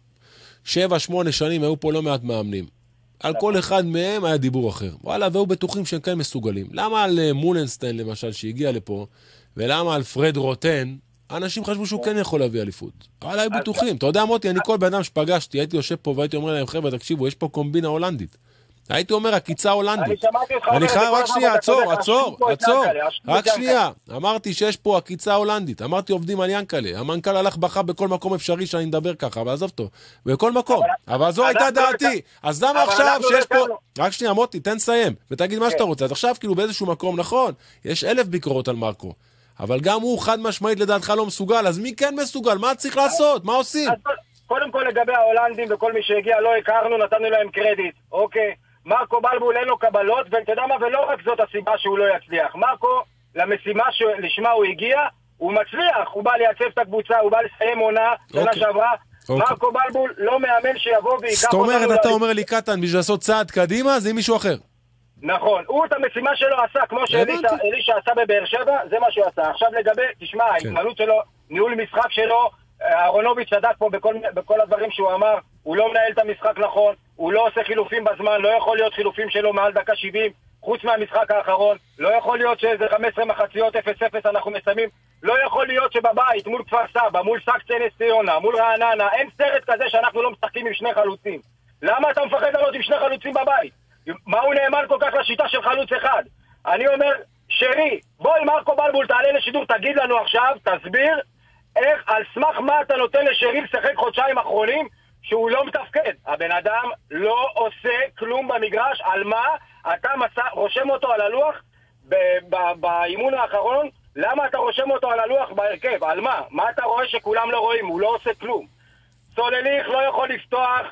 7-8 שנים היו פה לא מעט מאמנים. על כל אחד מהם היה דיבור אחר. וואלה, והיו בטוחים שהם כן מסוגלים. למה על מולנסטיין למשל שהגיע לפה, ולמה על פרד רוטן, אנשים חשבו שהוא כן יכול להביא אליפות. אבל היו בטוחים. אתה יודע מותי, אני כל בן אדם שפגשתי, הייתי יושב פה והייתי אומר להם, חבר'ה, תקשיבו, יש פה קומבינה הולנדית. הייתי אומר, הקיצה הולנדית. אני חייב, רק שנייה, עצור. רק שנייה. אמרתי שיש פה הקיצה הולנדית. אמרתי עובדים על ינקלה. המנכ"ל הלך בכה בכל מקום אפשרי שאני מדבר ככה, ועזוב אותו. בכל מקום. אבל זו הייתה דעתי. אז למה עכשיו שיש פה... רק שנייה, מוטי, תן סיים. ותגיד מה שאתה רוצה. אז עכשיו כאילו באיזשהו מקום, נכון, יש 1000 ביקורות על מרקו. אבל גם הוא חד משמעית לדעתך לא מסוגל. אז מי כן מסוגל? מה צריך לעשות? מה עושים? קודם כל לגבי ההולנדים וכל מי שהגיע לא הכרנו, נתנו להם קרדיט. אוקיי. מרקו בלבול אין לו קבלות, ואתה יודע מה, ולא רק זאת הסיבה שהוא לא יצליח. מרקו, למשימה לשמה הוא הגיע, הוא מצליח, הוא בא לייצב את הקבוצה, הוא בא לסיים עונה, שנה שעברה. מרקו בלבול לא מאמן שיבוא ויקח... זאת אומרת, אתה אומר לי קטן, בשביל לעשות צעד קדימה, זה עם מישהו אחר. נכון, הוא את המשימה שלו עשה, כמו שאלישה עשה בבאר שבע, זה מה שהוא עשה. עכשיו לגבי, תשמע, ההתנהלות שלו, ניהול משחק שלו, אהרונוביץ' צדק פה בכל הדברים שהוא אמר, הוא לא מנהל את המשחק נכון, הוא לא עושה חילופים בזמן, לא יכול להיות חילופים שלו מעל דקה 70, חוץ מהמשחק האחרון, לא יכול להיות שזה 15 מחציות 0-0 אנחנו מסיימים, לא יכול להיות שבבית מול כפר סבא, מול סקציה נס ציונה, מול רעננה, אין סרט כזה שאנחנו לא משחקים עם 2 חלוצים. למה אתה מפחד לעלות עם 2 חלוצים בבית? מה הוא נאמן כל כך לשיטה של חלוץ אחד? אני אומר, שרי, בואי מרקו בלבול תעלה לשידור, תגיד לנו עכשיו, תסביר איך, על סמך מה אתה נותן לשרי לשחק חודשיים אחרונים שהוא לא מתפקד. הבן אדם לא עושה כלום במגרש. על מה? אתה רושם אותו על הלוח באימון האחרון. למה אתה רושם אותו על הלוח בהרכב? על מה? מה אתה רואה שכולם לא רואים? הוא לא עושה כלום. סולליך לא יכול לפתוח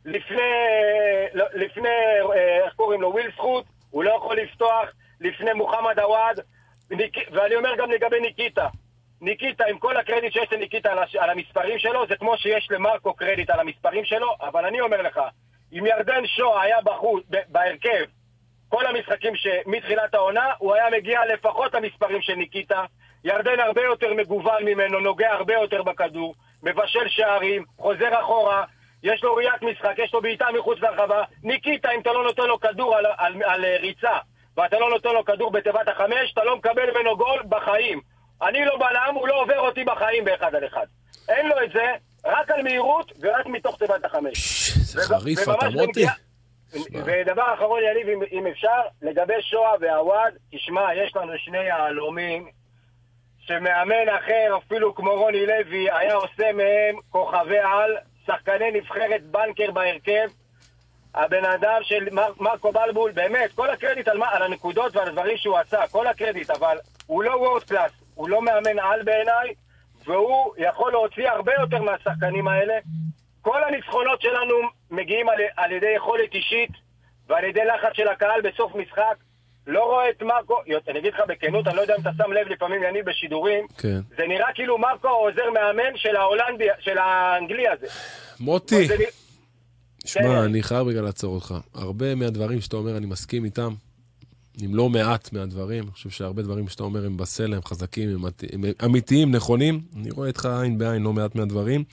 לפני איך קוראים לו? וויל זכות. הוא לא יכול לפתוח לפני מוחמד עוואד. ואני אומר גם לגבי ניקיטה, עם כל הקרדיט שיש לניקיטה על המספרים שלו, זה כמו שיש למרקו קרדיט על המספרים שלו, אבל אני אומר לך, אם ירדן שו היה בחוץ, בהרכב, כל המשחקים שמתחילת העונה, הוא היה מגיע לפחות המספרים של ניקיטה. ירדן הרבה יותר מגוון ממנו, נוגע הרבה יותר בכדור, מבשל שערים, חוזר אחורה, יש לו ראיית משחק, יש לו בעיטה מחוץ לרחבה. ניקיטה, אם אתה לא נותן לו כדור על ריצה, ואתה לא נותן לו כדור בתיבת 5, אתה לא מקבל ממנו גול בחיים. אני לא בלם, הוא לא עובר אותי בחיים באחד על אחד. אין לו את זה, רק על מהירות ורק מתוך תיבת 5. זה חריף, אתה מוטי. ודבר אחרון יניב, אם אפשר, לגבי שואה והוואד, תשמע, יש לנו 2 יהלומים, שמאמן אחר, אפילו כמו רוני לוי, היה עושה מהם כוכבי על, שחקני נבחרת בנקר בהרכב. הבן אדם של מרקו בלבול, באמת, כל הקרדיט על הנקודות ועל הדברים שהוא עשה, כל הקרדיט, אבל הוא לא וורד קלאס, הוא לא מאמן על בעיניי, והוא יכול להוציא הרבה יותר מהשחקנים האלה. כל הניצחונות שלנו מגיעים על ידי יכולת אישית, ועל ידי לחץ של הקהל בסוף משחק. לא רואה את מרקו, אני אגיד לך בכנות, אני לא יודע אם אתה שם לב לפעמים יניב בשידורים, כן. זה נראה כאילו מרקו עוזר מאמן של האנגלי הזה. מוטי, שמע, אני חייב רגע לעצור אותך. הרבה מהדברים שאתה אומר אני מסכים איתם, אם לא מעט מהדברים, אני חושב שהרבה דברים שאתה אומר הם בסלע, הם חזקים, הם אמיתיים, נכונים. אני רואה איתך עין בעין לא מעט מהדברים.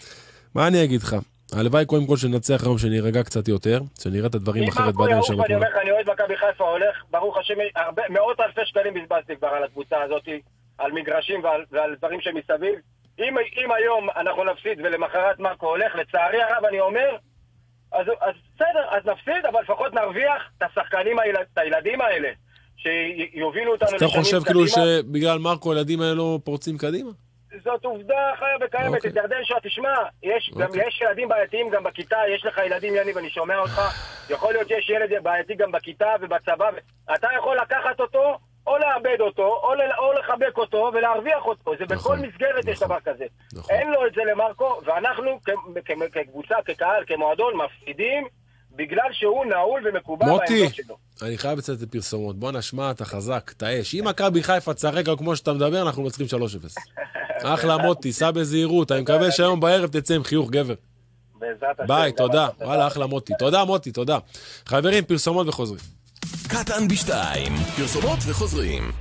מה אני אגיד לך? הלוואי קודם כל שנצח היום, שנירגע קצת יותר, שנראה את הדברים אחרת בעד האנשר בתמונה. אני אומר לך, אני אוהד מכבי חיפה הולך, ברוך השם, מאות אלפי שקלים בזבזתי כבר על הקבוצה הזאת, על מגרשים ועל דברים שמסביב. אם היום אנחנו נפסיד ולמחרת מרקו הולך, לצערי הרב אני אומר, אז בסדר, אז נפסיד, אבל לפחות נרוויח את השחקנים, את הילדים האלה, שיובילו אותנו לשנים קדימה. אתה חושב כאילו שבגלל מרקו הילדים האלה לא פורצים קדימה? זאת עובדה חיה וקיימת, את ירדן שואה, תשמע, יש ילדים בעייתיים גם בכיתה, יש לך ילדים יניב, אני שומע אותך, יכול להיות שיש ילד בעייתי גם בכיתה ובצבא, אתה יכול לקחת אותו, או לאבד אותו, או לחבק אותו ולהרוויח אותו, זה בכל מסגרת יש דבר כזה. אין לו את זה למרקו, ואנחנו כקבוצה, כקהל, כמועדון, מפסידים, בגלל שהוא נעול ומקובל בעמדות שלו. אני חייב לצאת לפרסומות, בוא נשמע, אתה חזק, תאש. אם מכבי חיפה צחק כמו שאתה מדבר, אנחנו מצליחים 3-0. אחלה מוטי, סע בזהירות, אני מקווה שהיום בערב תצא עם חיוך גבר. ביי, תודה. וואלה, אחלה מוטי. תודה מוטי, תודה. חברים, פרסומות וחוזרים. קטן בשתיים, פרסומות וחוזרים.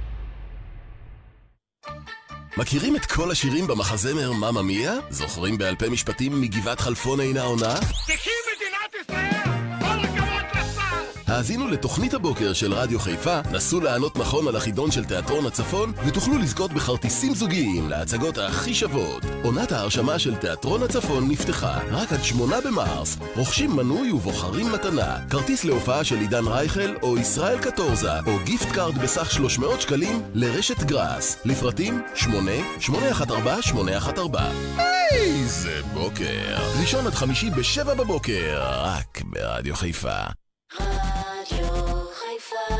מכירים את כל השירים במחזמר מאמה מיה? זוכרים בעל פה משפטים מגבעת חלפון אינה עונה? תקים מדינת ישראל! כל הכבוד לשר! האזינו לתוכנית הבוקר של רדיו חיפה, נסו לענות נכון על החידון של תיאטרון הצפון, ותוכלו לזכות בכרטיסים זוגיים להצגות הכי שוות. עונת ההרשמה של תיאטרון הצפון נפתחה רק עד 8 במרס. רוכשים מנוי ובוחרים מתנה, כרטיס להופעה של עידן רייכל או ישראל קטורזה, או גיפט קארד בסך 300 שקלים לרשת גראס. לפרטים 8-814-814. איזה בוקר. ראשון עד חמישי ב7 בבוקר, רק ברדיו חיפה. רדיו חיפה.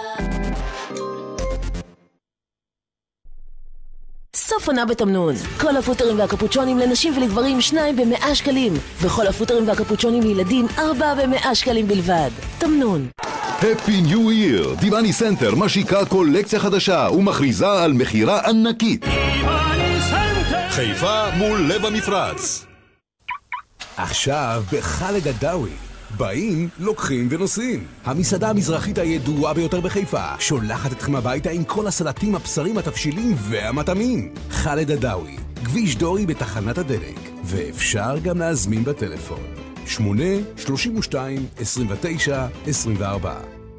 סוף עונה בתמנון. כל הפוטרים והקפוצ'ונים לנשים ולגברים 2 ב100 שקלים. וכל הפוטרים והקפוצ'ונים לילדים 4 ב100 שקלים בלבד. תמנון. Happy New Year! דימני סנטר משיקה קולקציה חדשה ומכריזה על מחירה ענקית. חיפה מול לב המפרץ. עכשיו בחאלד הדאווי. באים, לוקחים ונוסעים. המסעדה המזרחית הידועה ביותר בחיפה שולחת אתכם הביתה עם כל הסלטים, הבשרים, התבשילים והמטעמים. חאלד הדאווי, כביש דורי בתחנת הדלק, ואפשר גם להזמין בטלפון 8-32-29-24.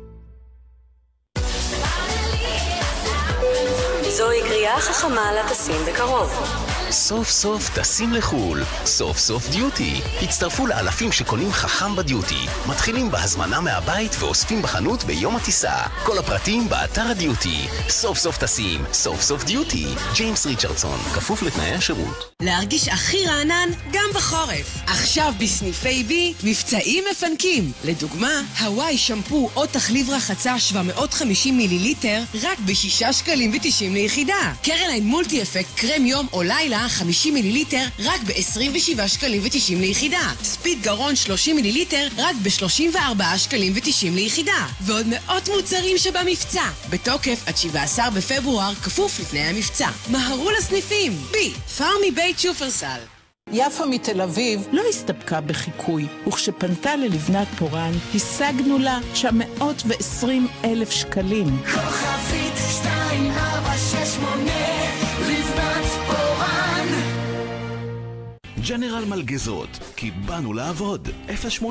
זוהי קריאה חכמה לטסים בקרוב. סוף סוף טסים לחול, סוף סוף דיוטי. הצטרפו לאלפים שקונים חכם בדיוטי. מתחילים בהזמנה מהבית ואוספים בחנות ביום הטיסה. כל הפרטים באתר הדיוטי. סוף סוף טסים, סוף סוף דיוטי. ג'יימס ריצ'רדסון, כפוף לתנאי השירות. להרגיש הכי רענן גם בחורף. עכשיו בסניפי בי, מבצעים מפנקים. לדוגמה, הוואי שמפו או תחליב רחצה 750 מיליליטר רק ב6 שקלים ו90 ליחידה. קרליין מולטי אפקט קרם יום או לילה 50 מיליליטר רק ב27 שקלים ו90 ליחידה. ספיד גרון 30 מיליליטר רק ב34 שקלים ו90 ליחידה. ועוד מאות מוצרים שבמבצע. בתוקף עד 17 בפברואר, כפוף לתנאי המבצע. מהרו לסניפים. בי, פארמי בית שופרסל. יפה מתל אביב לא הסתפקה בחיקוי, וכשפנתה ללבנת פורן, השגנו לה 920,000 שקלים. כוכבית 2468 לבנת פורן. ג'נרל מלגזות, כי באנו לעבוד. 08-86-5008.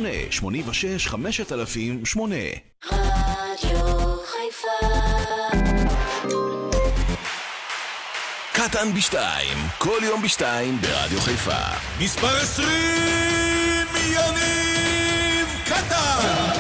רדיו חיפה. קטן בשתיים, כל יום בשתיים ברדיו חיפה. מספר 20 יניב קטן.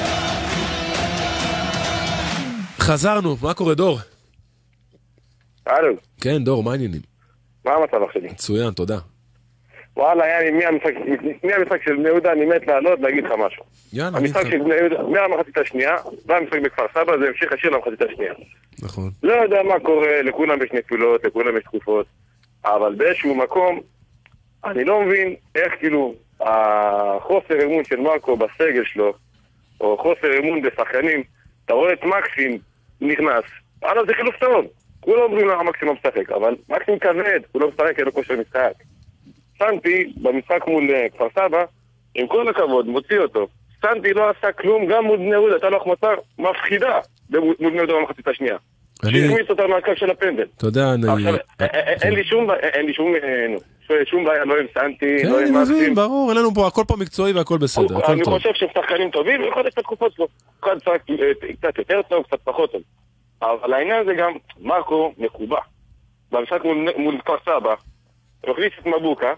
חזרנו, מה קורה דור? אלו. כן דור, מה העניינים? מה המצב אח שלי? מצוין, תודה. וואלה, מהמשחק של בני יהודה אני מת לעלות להגיד לך משהו. יאללה, המשחק של בני יהודה, מהמחצית השנייה, והמשחק בכפר סבא, זה המשיך השיר למחצית השנייה. נכון. לא יודע מה קורה, לכולם יש נפילות, לכולם יש תקופות, אבל באיזשהו מקום, אני לא מבין איך כאילו החוסר אמון של מרקו בסגל שלו, או חוסר אמון בשחקנים, אתה רואה את מקסים נכנס, הלאה זה חילוף טוב, כולם אומרים לו מקסים לא משחק, אבל מקסים כבד, הוא לא משחק, אין לו כושר משחק. סנטי במשחק מול כפר סבא, עם כל הכבוד, מוציא אותו. סנטי לא עשה כלום, גם מול בני יהודה, הייתה לו החמצה מפחידה מול בני יהודה במחצית השנייה. שהחמיץ אותה מהקו של הפנדל. אתה יודע, אין לי שום שום בעיה, לא עם סנטי, כן, לא עם מקסים. ברור, אין לנו פה, הכל פה מקצועי והכל בסדר, הכל אני טוב. חושב שהם שחקנים טובים, ויכול להיות התקופות שלו. אחד קצת יותר טוב, קצת פחות טוב. אבל העניין זה גם, מרקו מקובע. במשחק מול כפר סבא, הכניס את מבוקה,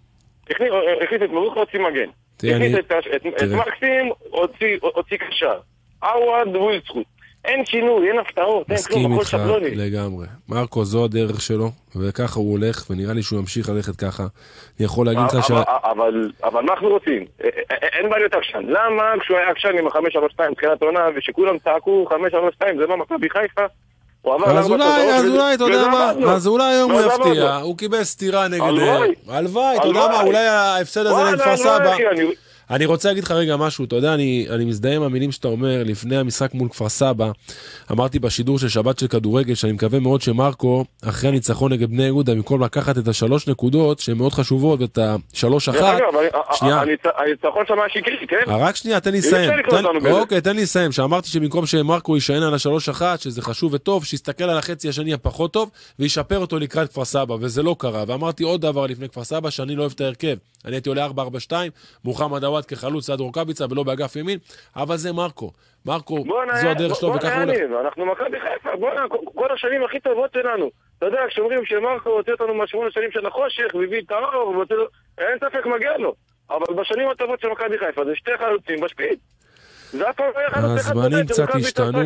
הוציא מגן. הכניס את מקסים, הוציא קשר. עווד וויל זכות. אין שינוי, אין הפתעות, אין כלום, הכל שבלוני. מסכים איתך לגמרי. מרקו זו הדרך שלו, וככה הוא הולך, ונראה לי שהוא ימשיך ללכת ככה. אני יכול להגיד לך אבל מה אנחנו רוצים? אין בעיות עקשן. למה כשהוא היה עקשן עם ה-5-3-2 תחילת עונה, ושכולם צעקו 5-3-2, זה לא מכבי חיפה? אז אולי, אתה יודע מה? אז אולי היום הוא יפתיע, הוא קיבל סתירה נגד... הלוואי, אתה יודע מה? אולי ההפסד הזה לכפר סבא... אני רוצה להגיד לך רגע משהו, אתה יודע, אני מזדהה עם המילים שאתה אומר, לפני המשחק מול כפר סבא, אמרתי בשידור של שבת של כדורגל, שאני מקווה מאוד שמרקו, אחרי הניצחון נגד בני יהודה, במקום לקחת את ה3 נקודות, שהן מאוד חשובות, ואת ה3-1, שנייה. הניצחון שם היה שקרי, כן? רק שנייה, תן לי לסיים. אוקיי, תן לי לסיים, שאמרתי שבמקום שמרקו יישען על ה3-1, שזה חשוב וטוב, שיסתכל על החצי השני הפחות טוב, וישפר אותו לקראת כפר סבא, וזה לא קרה. ואמרתי עוד דבר לפני כפר סבא, שאני לא אוהב את ההרכב. אני הייתי עולה 4-4-2, מוחמד עווד כחלוץ ליד רוקאביצה ולא באגף ימין, אבל זה מרקו. מרקו, זו הדרך שלו וכך הוא הולך. אנחנו מכבי חיפה, כל השנים הכי טובות שלנו. אתה יודע, כשאומרים שמרקו הוציא אותנו מה8 שנים של החושך, והביא את האור, אין ספק מגיע לו. אבל בשנים הטובות של מכבי חיפה, זה 2 חלוצים בשפיץ. זה אף פעם היה חלוץ אחד בודד, הזמנים קצת השתנו.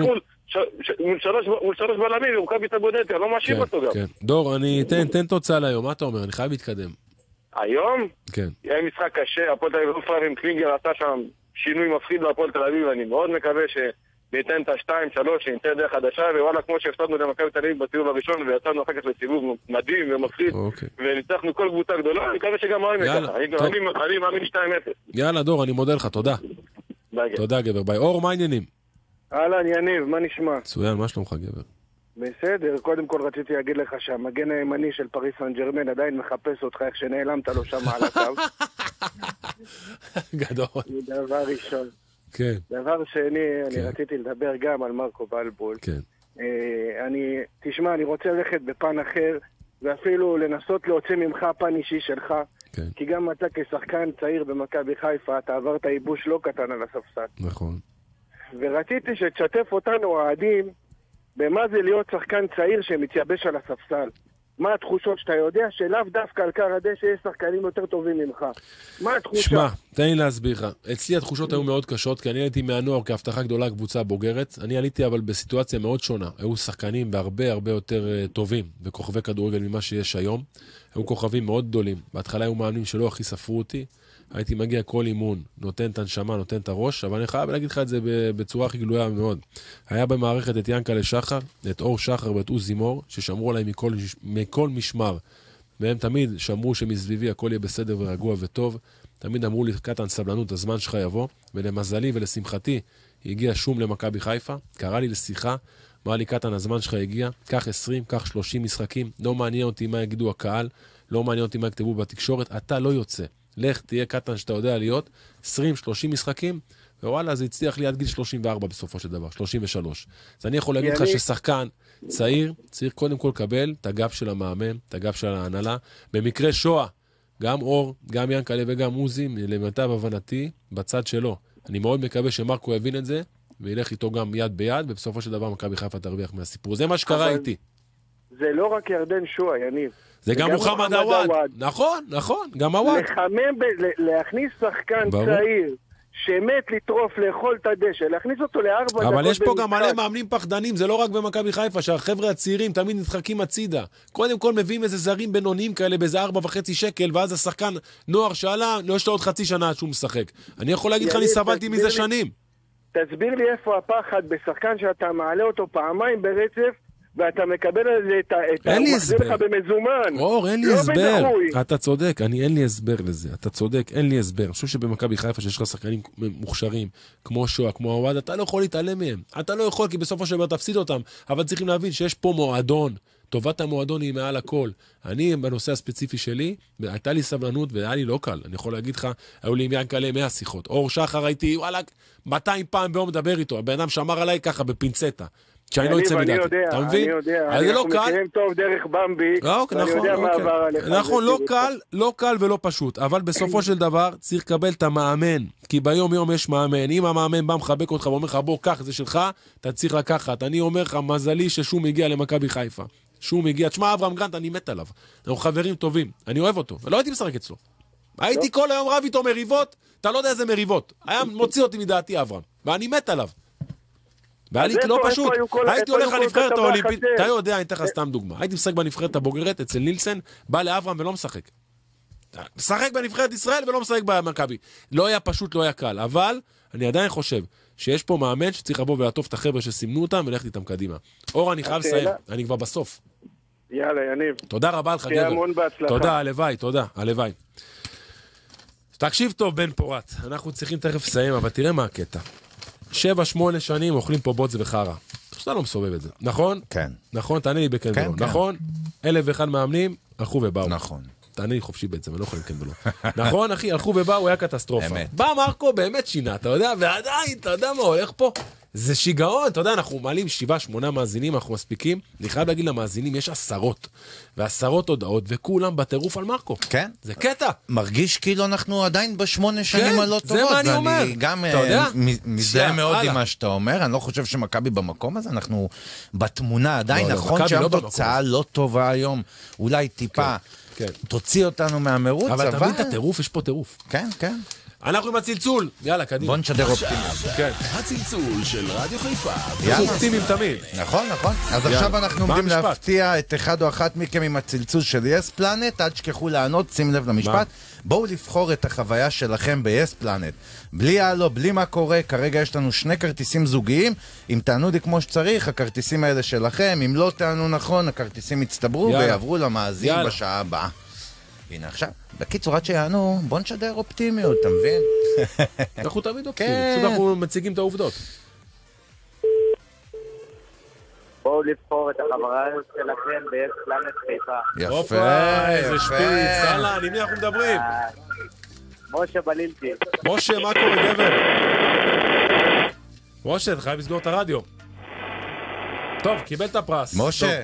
מול 3 בלמים, רוקאביצה בודד, לא מאשים אותו גם. דור, תן תוצאה להיום, מה אתה אומר? אני חייב להתקדם. היום? כן. יהיה משחק קשה, הפועל תל אביב אופרה עם קלינגר עשה שם שינוי מפחיד בהפועל תל אביב, ואני מאוד מקווה שניתן את ה2-3, שניתן דרך חדשה, ווואלה, כמו שהפסדנו למכבי תל אביב בסיבוב הראשון, ויצאנו אחר כך לסיבוב מדהים ומפחיד, וניצחנו כל קבוצה גדולה, אני מקווה שגם היום ככה, אני מאמין 2-0. יאללה, דור, אני מודה לך, תודה. תודה, גבר, ביי. אור, מה העניינים? אהלן, יניב, מה נשמע? מצוין, מה שלומך, גבר? בסדר, קודם כל רציתי להגיד לך שהמגן הימני של פריס סן ז'רמן עדיין מחפש אותך איך שנעלמת לו שם על הקו. גדול. דבר ראשון. כן. דבר שני, אני רציתי לדבר גם על מרקו בלבול. כן. תשמע, אני רוצה ללכת בפן אחר, ואפילו לנסות להוציא ממך פן אישי שלך, כי גם אתה כשחקן צעיר במכבי חיפה, אתה עברת ייבוש לא קטן על הספסל. נכון. ורציתי שתשתף אותנו האוהדים, במה זה להיות שחקן צעיר שמתייבש על הספסל? מה התחושות שאתה יודע שלאו דווקא על קר הדשא יש שחקנים יותר טובים ממך? מה התחושה? שמע, תן לי להסביר לך. אצלי התחושות היו מאוד קשות, כי אני הייתי מהנוער כהבטחה גדולה קבוצה בוגרת. אני עליתי אבל בסיטואציה מאוד שונה. היו שחקנים בהרבה הרבה יותר טובים וכוכבי כדורגל ממה שיש היום. היו כוכבים מאוד גדולים. בהתחלה היו מאמנים שלא הכי ספרו אותי. הייתי מגיע כל אימון, נותן את הנשמה, נותן את הראש, אבל אני חייב להגיד לך את זה בצורה הכי גלויה מאוד. היה במערכת את ינקלה שחר, את אור שחר ואת עוזי מור, ששמרו עליי מכל משמר. והם תמיד שמרו שמסביבי הכל יהיה בסדר ורגוע וטוב. תמיד אמרו לי, קטן, סבלנות, הזמן שלך יבוא. ולמזלי ולשמחתי, הגיע שום למכבי חיפה, קרא לי לשיחה, אמר לי, קטן, הזמן שלך הגיע, קח 20, קח 30 משחקים, לא מעניין אותי מה יגידו הקהל, לא מעניין אותי מה יכתבו בתקשורת, אתה לא יוצא. לך, תהיה קטן שאתה יודע להיות, 20-30 משחקים, ווואלה, זה הצליח לי עד גיל 34 בסופו של דבר, 33. אז אני יכול להגיד לך ששחקן צעיר, צריך קודם כל לקבל את הגב של המאמן, את הגב של ההנהלה. במקרה שואה, גם אור, גם ינקלה וגם עוזי, למיטב הבנתי, בצד שלו. אני מאוד מקווה שמרקו יבין את זה, וילך איתו גם יד ביד, ובסופו של דבר מכבי חיפה תרוויח מהסיפור. זה מה שקרה איתי. זה לא רק ירדן שואה, יניב. זה גם מוחמד עווד. נכון, גם עווד. להכניס שחקן צעיר שמת לטרוף, לאכול את הדשא, להכניס אותו ל4 דקות. אבל יש פה גם מלא מאמנים פחדנים, זה לא רק במכבי חיפה, שהחבר'ה הצעירים תמיד נדחקים הצידה. קודם כל מביאים איזה זרים בינוניים כאלה, באיזה 4.5 שקל, ואז השחקן נוער שעלה, לא יש לו עוד חצי שנה עד שהוא משחק. אני יכול להגיד לך, אני סבלתי מזה שנים. תסביר לי איפה הפחד בשחקן שאתה מעלה אותו פעמיים ברצף, ואתה מקבל על זה את המחזיר לך במזומן. אור, אין לי הסבר. אתה צודק, אין לי הסבר לזה. אתה צודק, אין לי הסבר. אני חושב שבמכבי חיפה שיש לך שחקנים מוכשרים, כמו שואה, כמו עווד, אתה לא יכול להתעלם מהם. אתה לא יכול, כי בסופו של דבר תפסיד אותם. אבל צריכים להבין שיש פה מועדון. טובת המועדון היא מעל הכל. אני, בנושא הספציפי שלי, הייתה לי סבלנות והיה לי לא קל. אני יכול להגיד לך, היו לי עם ינקלה 100 שיחות. אור שחר הייתי, וואלה, 200 פעם ביום מדבר איתו. הבן אדם שמר עליי ככה בפינצטה. שאני לא יצא מדעתי, אתה מבין? אני יודע, אנחנו מכירים טוב דרך במבי, ואני יודע מה עבר עליך. נכון, לא קל ולא פשוט, אבל בסופו של דבר צריך לקבל את המאמן, כי ביום יום יש מאמן, אם המאמן בא מחבק אותך ואומר לך בוא קח, זה שלך, אתה צריך לקחת. אני אומר לך, מזלי ששום הגיע למכבי חיפה. שום הגיע, תשמע אברהם גרנט, אני מת עליו. אנחנו חברים טובים, אני אוהב אותו, ולא הייתי משחק אצלו. הייתי כל היום רב איתו מריבות, אתה לא יודע איזה מריבות. היה מוציא אותי מדעתי אברהם, ואני מת עליו. והיה לי לא פשוט, הייתי הולך לנבחרת האולימפית, אתה יודע, אני אתן לך סתם דוגמה, הייתי משחק בנבחרת הבוגרת אצל נילסן, בא לאברהם ולא משחק. משחק בנבחרת ישראל ולא משחק במכבי. לא היה פשוט, לא היה קל, אבל אני עדיין חושב שיש פה מאמן שצריך לבוא ולעטוף את החבר'ה שסימנו אותם וללכת איתם קדימה. אור, אני חייב לסיים, אני כבר בסוף. יאללה, יניב. תודה רבה לך, גבר. תודה, הלוואי, תודה, הלוואי. תקשיב טוב, בן פורת, אנחנו צריכים תכף לסיים, אבל תראה מה הקטע. 7-8 שנים אוכלים פה בוץ וחרה. שאתה לא מסובב את זה, נכון? כן. נכון, תענה לי בכן ולא. נכון? 1,001 מאמנים, הלכו ובאו. נכון. תענה לי חופשי בעצם, אני לא יכול כן ולא. נכון, אחי, הלכו ובאו, היה קטסטרופה. בא מרקו, באמת שינה, אתה יודע, ועדיין, אתה יודע מה הולך פה? זה שיגעון, אתה יודע, אנחנו מעלים 7-8 מאזינים, אנחנו מספיקים. אני חייב להגיד למאזינים, יש ועשרות הודעות, וכולם בטירוף על מרקו. כן. זה קטע. מרגיש כאילו אנחנו עדיין ב8 שנים הלא טובות. זה מה אני אומר. ואני גם מזדהה מאוד עם מה שאתה אומר. אני לא חושב שמכבי במקום הזה, אנחנו בתמונה עדיין. נכון שהתוצאה לא טובה היום, אולי טיפה תוציא אותנו מהמרוץ, אבל תמיד את הטירוף, יש פה טירוף. כן, כן. אנחנו עם הצלצול, יאללה, קדימה. בוא נשדר אופטימי. כן. הצלצול של רדיו חיפה. אנחנו אופטימיים תמיד. נכון, נכון. אז עכשיו אנחנו עומדים להפתיע את אחד או אחת מכם עם הצלצול של יס פלנט, עד שכחו לענות, שים לב למשפט. בואו לבחור את החוויה שלכם ביס פלנט. בלי הלו, בלי מה קורה, כרגע יש לנו 2 כרטיסים זוגיים. אם תענו לי כמו שצריך, הכרטיסים האלה שלכם. אם לא תענו נכון, הכרטיסים יצטברו ויעברו למאזין בשעה הבאה. הנה עכשיו, בקיצור, עד שיענו, בוא נשדר אופטימיות, אתה מבין? אנחנו תמיד אופטימיות, פשוט אנחנו מציגים את העובדות. בואו לבחור את החברה שלכם ביס פלנט חיפה. יפה, איזה שפיץ, סלאן, עם מי אנחנו מדברים? משה בלילתי. משה, מה קורה גבר? משה, אתה חייב לסגור את הרדיו. טוב, קיבל את הפרס. משה.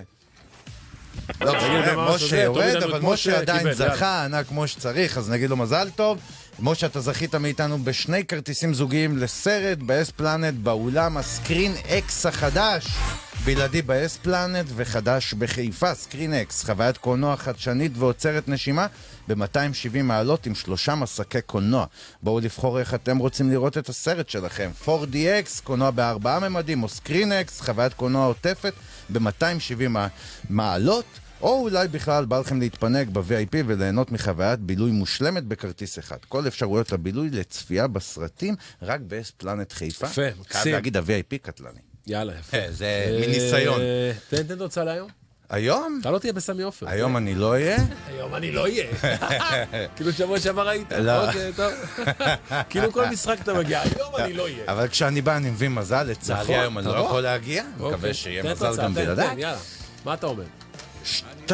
משה יורד, אבל משה עדיין זכה, ענה כמו שצריך, אז נגיד לו מזל טוב. משה, אתה זכית מאיתנו ב2 כרטיסים זוגיים לסרט באס פלנט באולם הסקרין אקס החדש, בלעדי באס פלנט וחדש בחיפה, סקרין אקס, חוויית קולנוע חדשנית ועוצרת נשימה ב-270 מעלות עם 3 מסקי קולנוע. בואו לבחור איך אתם רוצים לראות את הסרט שלכם. 4DX, קולנוע ב4 ממדים, או סקרין אקס, חוויית קולנוע עוטפת ב-270 מעלות, או אולי בכלל בא לכם להתפנק ב-VIP וליהנות מחוויית בילוי מושלמת בכרטיס אחד. כל אפשרויות הבילוי לצפייה בסרטים רק באס פלנט חיפה. יפה, מקסים. חייב להגיד, ה-VIP קטלני. יאללה, יפה. זה מניסיון. תן תוצאה להיום. היום? אתה לא תהיה בסמי עופר. היום אני לא אהיה? היום אני לא אהיה. כאילו שבוע שעבר היית. לא. אוקיי, טוב. כאילו כל משחק אתה מגיע, היום אני לא אהיה. אבל כשאני בא אני מביא מזל, לצערי היום אני לא יכול להגיע. מקווה שיהיה מזל גם בלעדיי. יאללה, מה אתה אומר? 2-1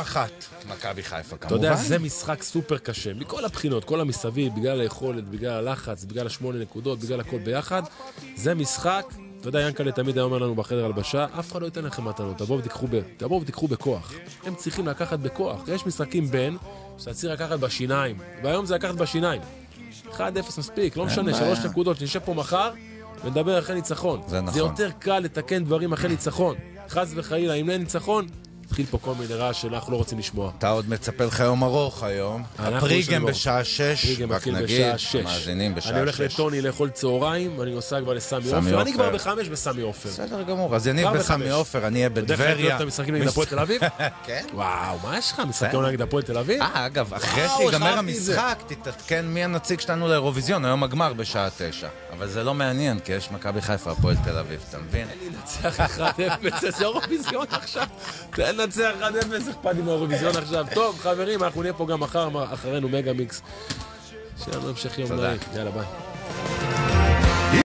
מכבי חיפה כמובן. אתה יודע, זה משחק סופר קשה, מכל הבחינות, כל המסביב, בגלל היכולת, בגלל הלחץ, בגלל 8 נקודות, בגלל הכל ביחד. זה משחק, אתה יודע, ינקלה תמיד היה אומר לנו בחדר הלבשה, אף אחד לא ייתן לכם מתנות, תבואו ותיקחו בכוח. הם צריכים לקחת בכוח. יש משחקים בין שאתה צריך לקחת בשיניים, והיום זה לקחת בשיניים. 1-0 מספיק, לא משנה, 3 נקודות, נשב פה מחר ונדבר אחרי ניצחון. זה נכון. זה יותר קל לתקן דברים אחרי ניצחון. חס וחלילה, אם אין ניצחון, התחיל פה כל מיני רעש שאנחנו לא רוצים לשמוע. אתה עוד מצפה לך יום ארוך היום. הפריגם בשעה 6, רק נגיד, מאזינים בשעה 6. אני הולך לטוני לאכול צהריים, ואני נוסע כבר לסמי עופר. אני כבר ב5 בסמי עופר. בסדר גמור, אז יניב בסמי עופר, אני אהיה בדבריה. אתה משחקים נגד הפועל תל אביב? כן. וואו, מה יש לך? משחקים נגד הפועל תל אביב? אגב, אחרי שיגמר המשחק, תתעדכן מי הנציג שלנו לאירוויזיון, היום הגמר בשעה 9. אבל זה לא מעניין, כי יש מכבי חיפה, הפועל תל אביב, אתה מבין? אני נצח 1-0, זה אירוויזיון עכשיו. נצח 1-0, אכפת עם האירוויזיון עכשיו. טוב, חברים, אנחנו נהיה פה גם מחר, אחרינו מגה מיקס. שיהיה לנו המשך יום נעים. יאללה, ביי.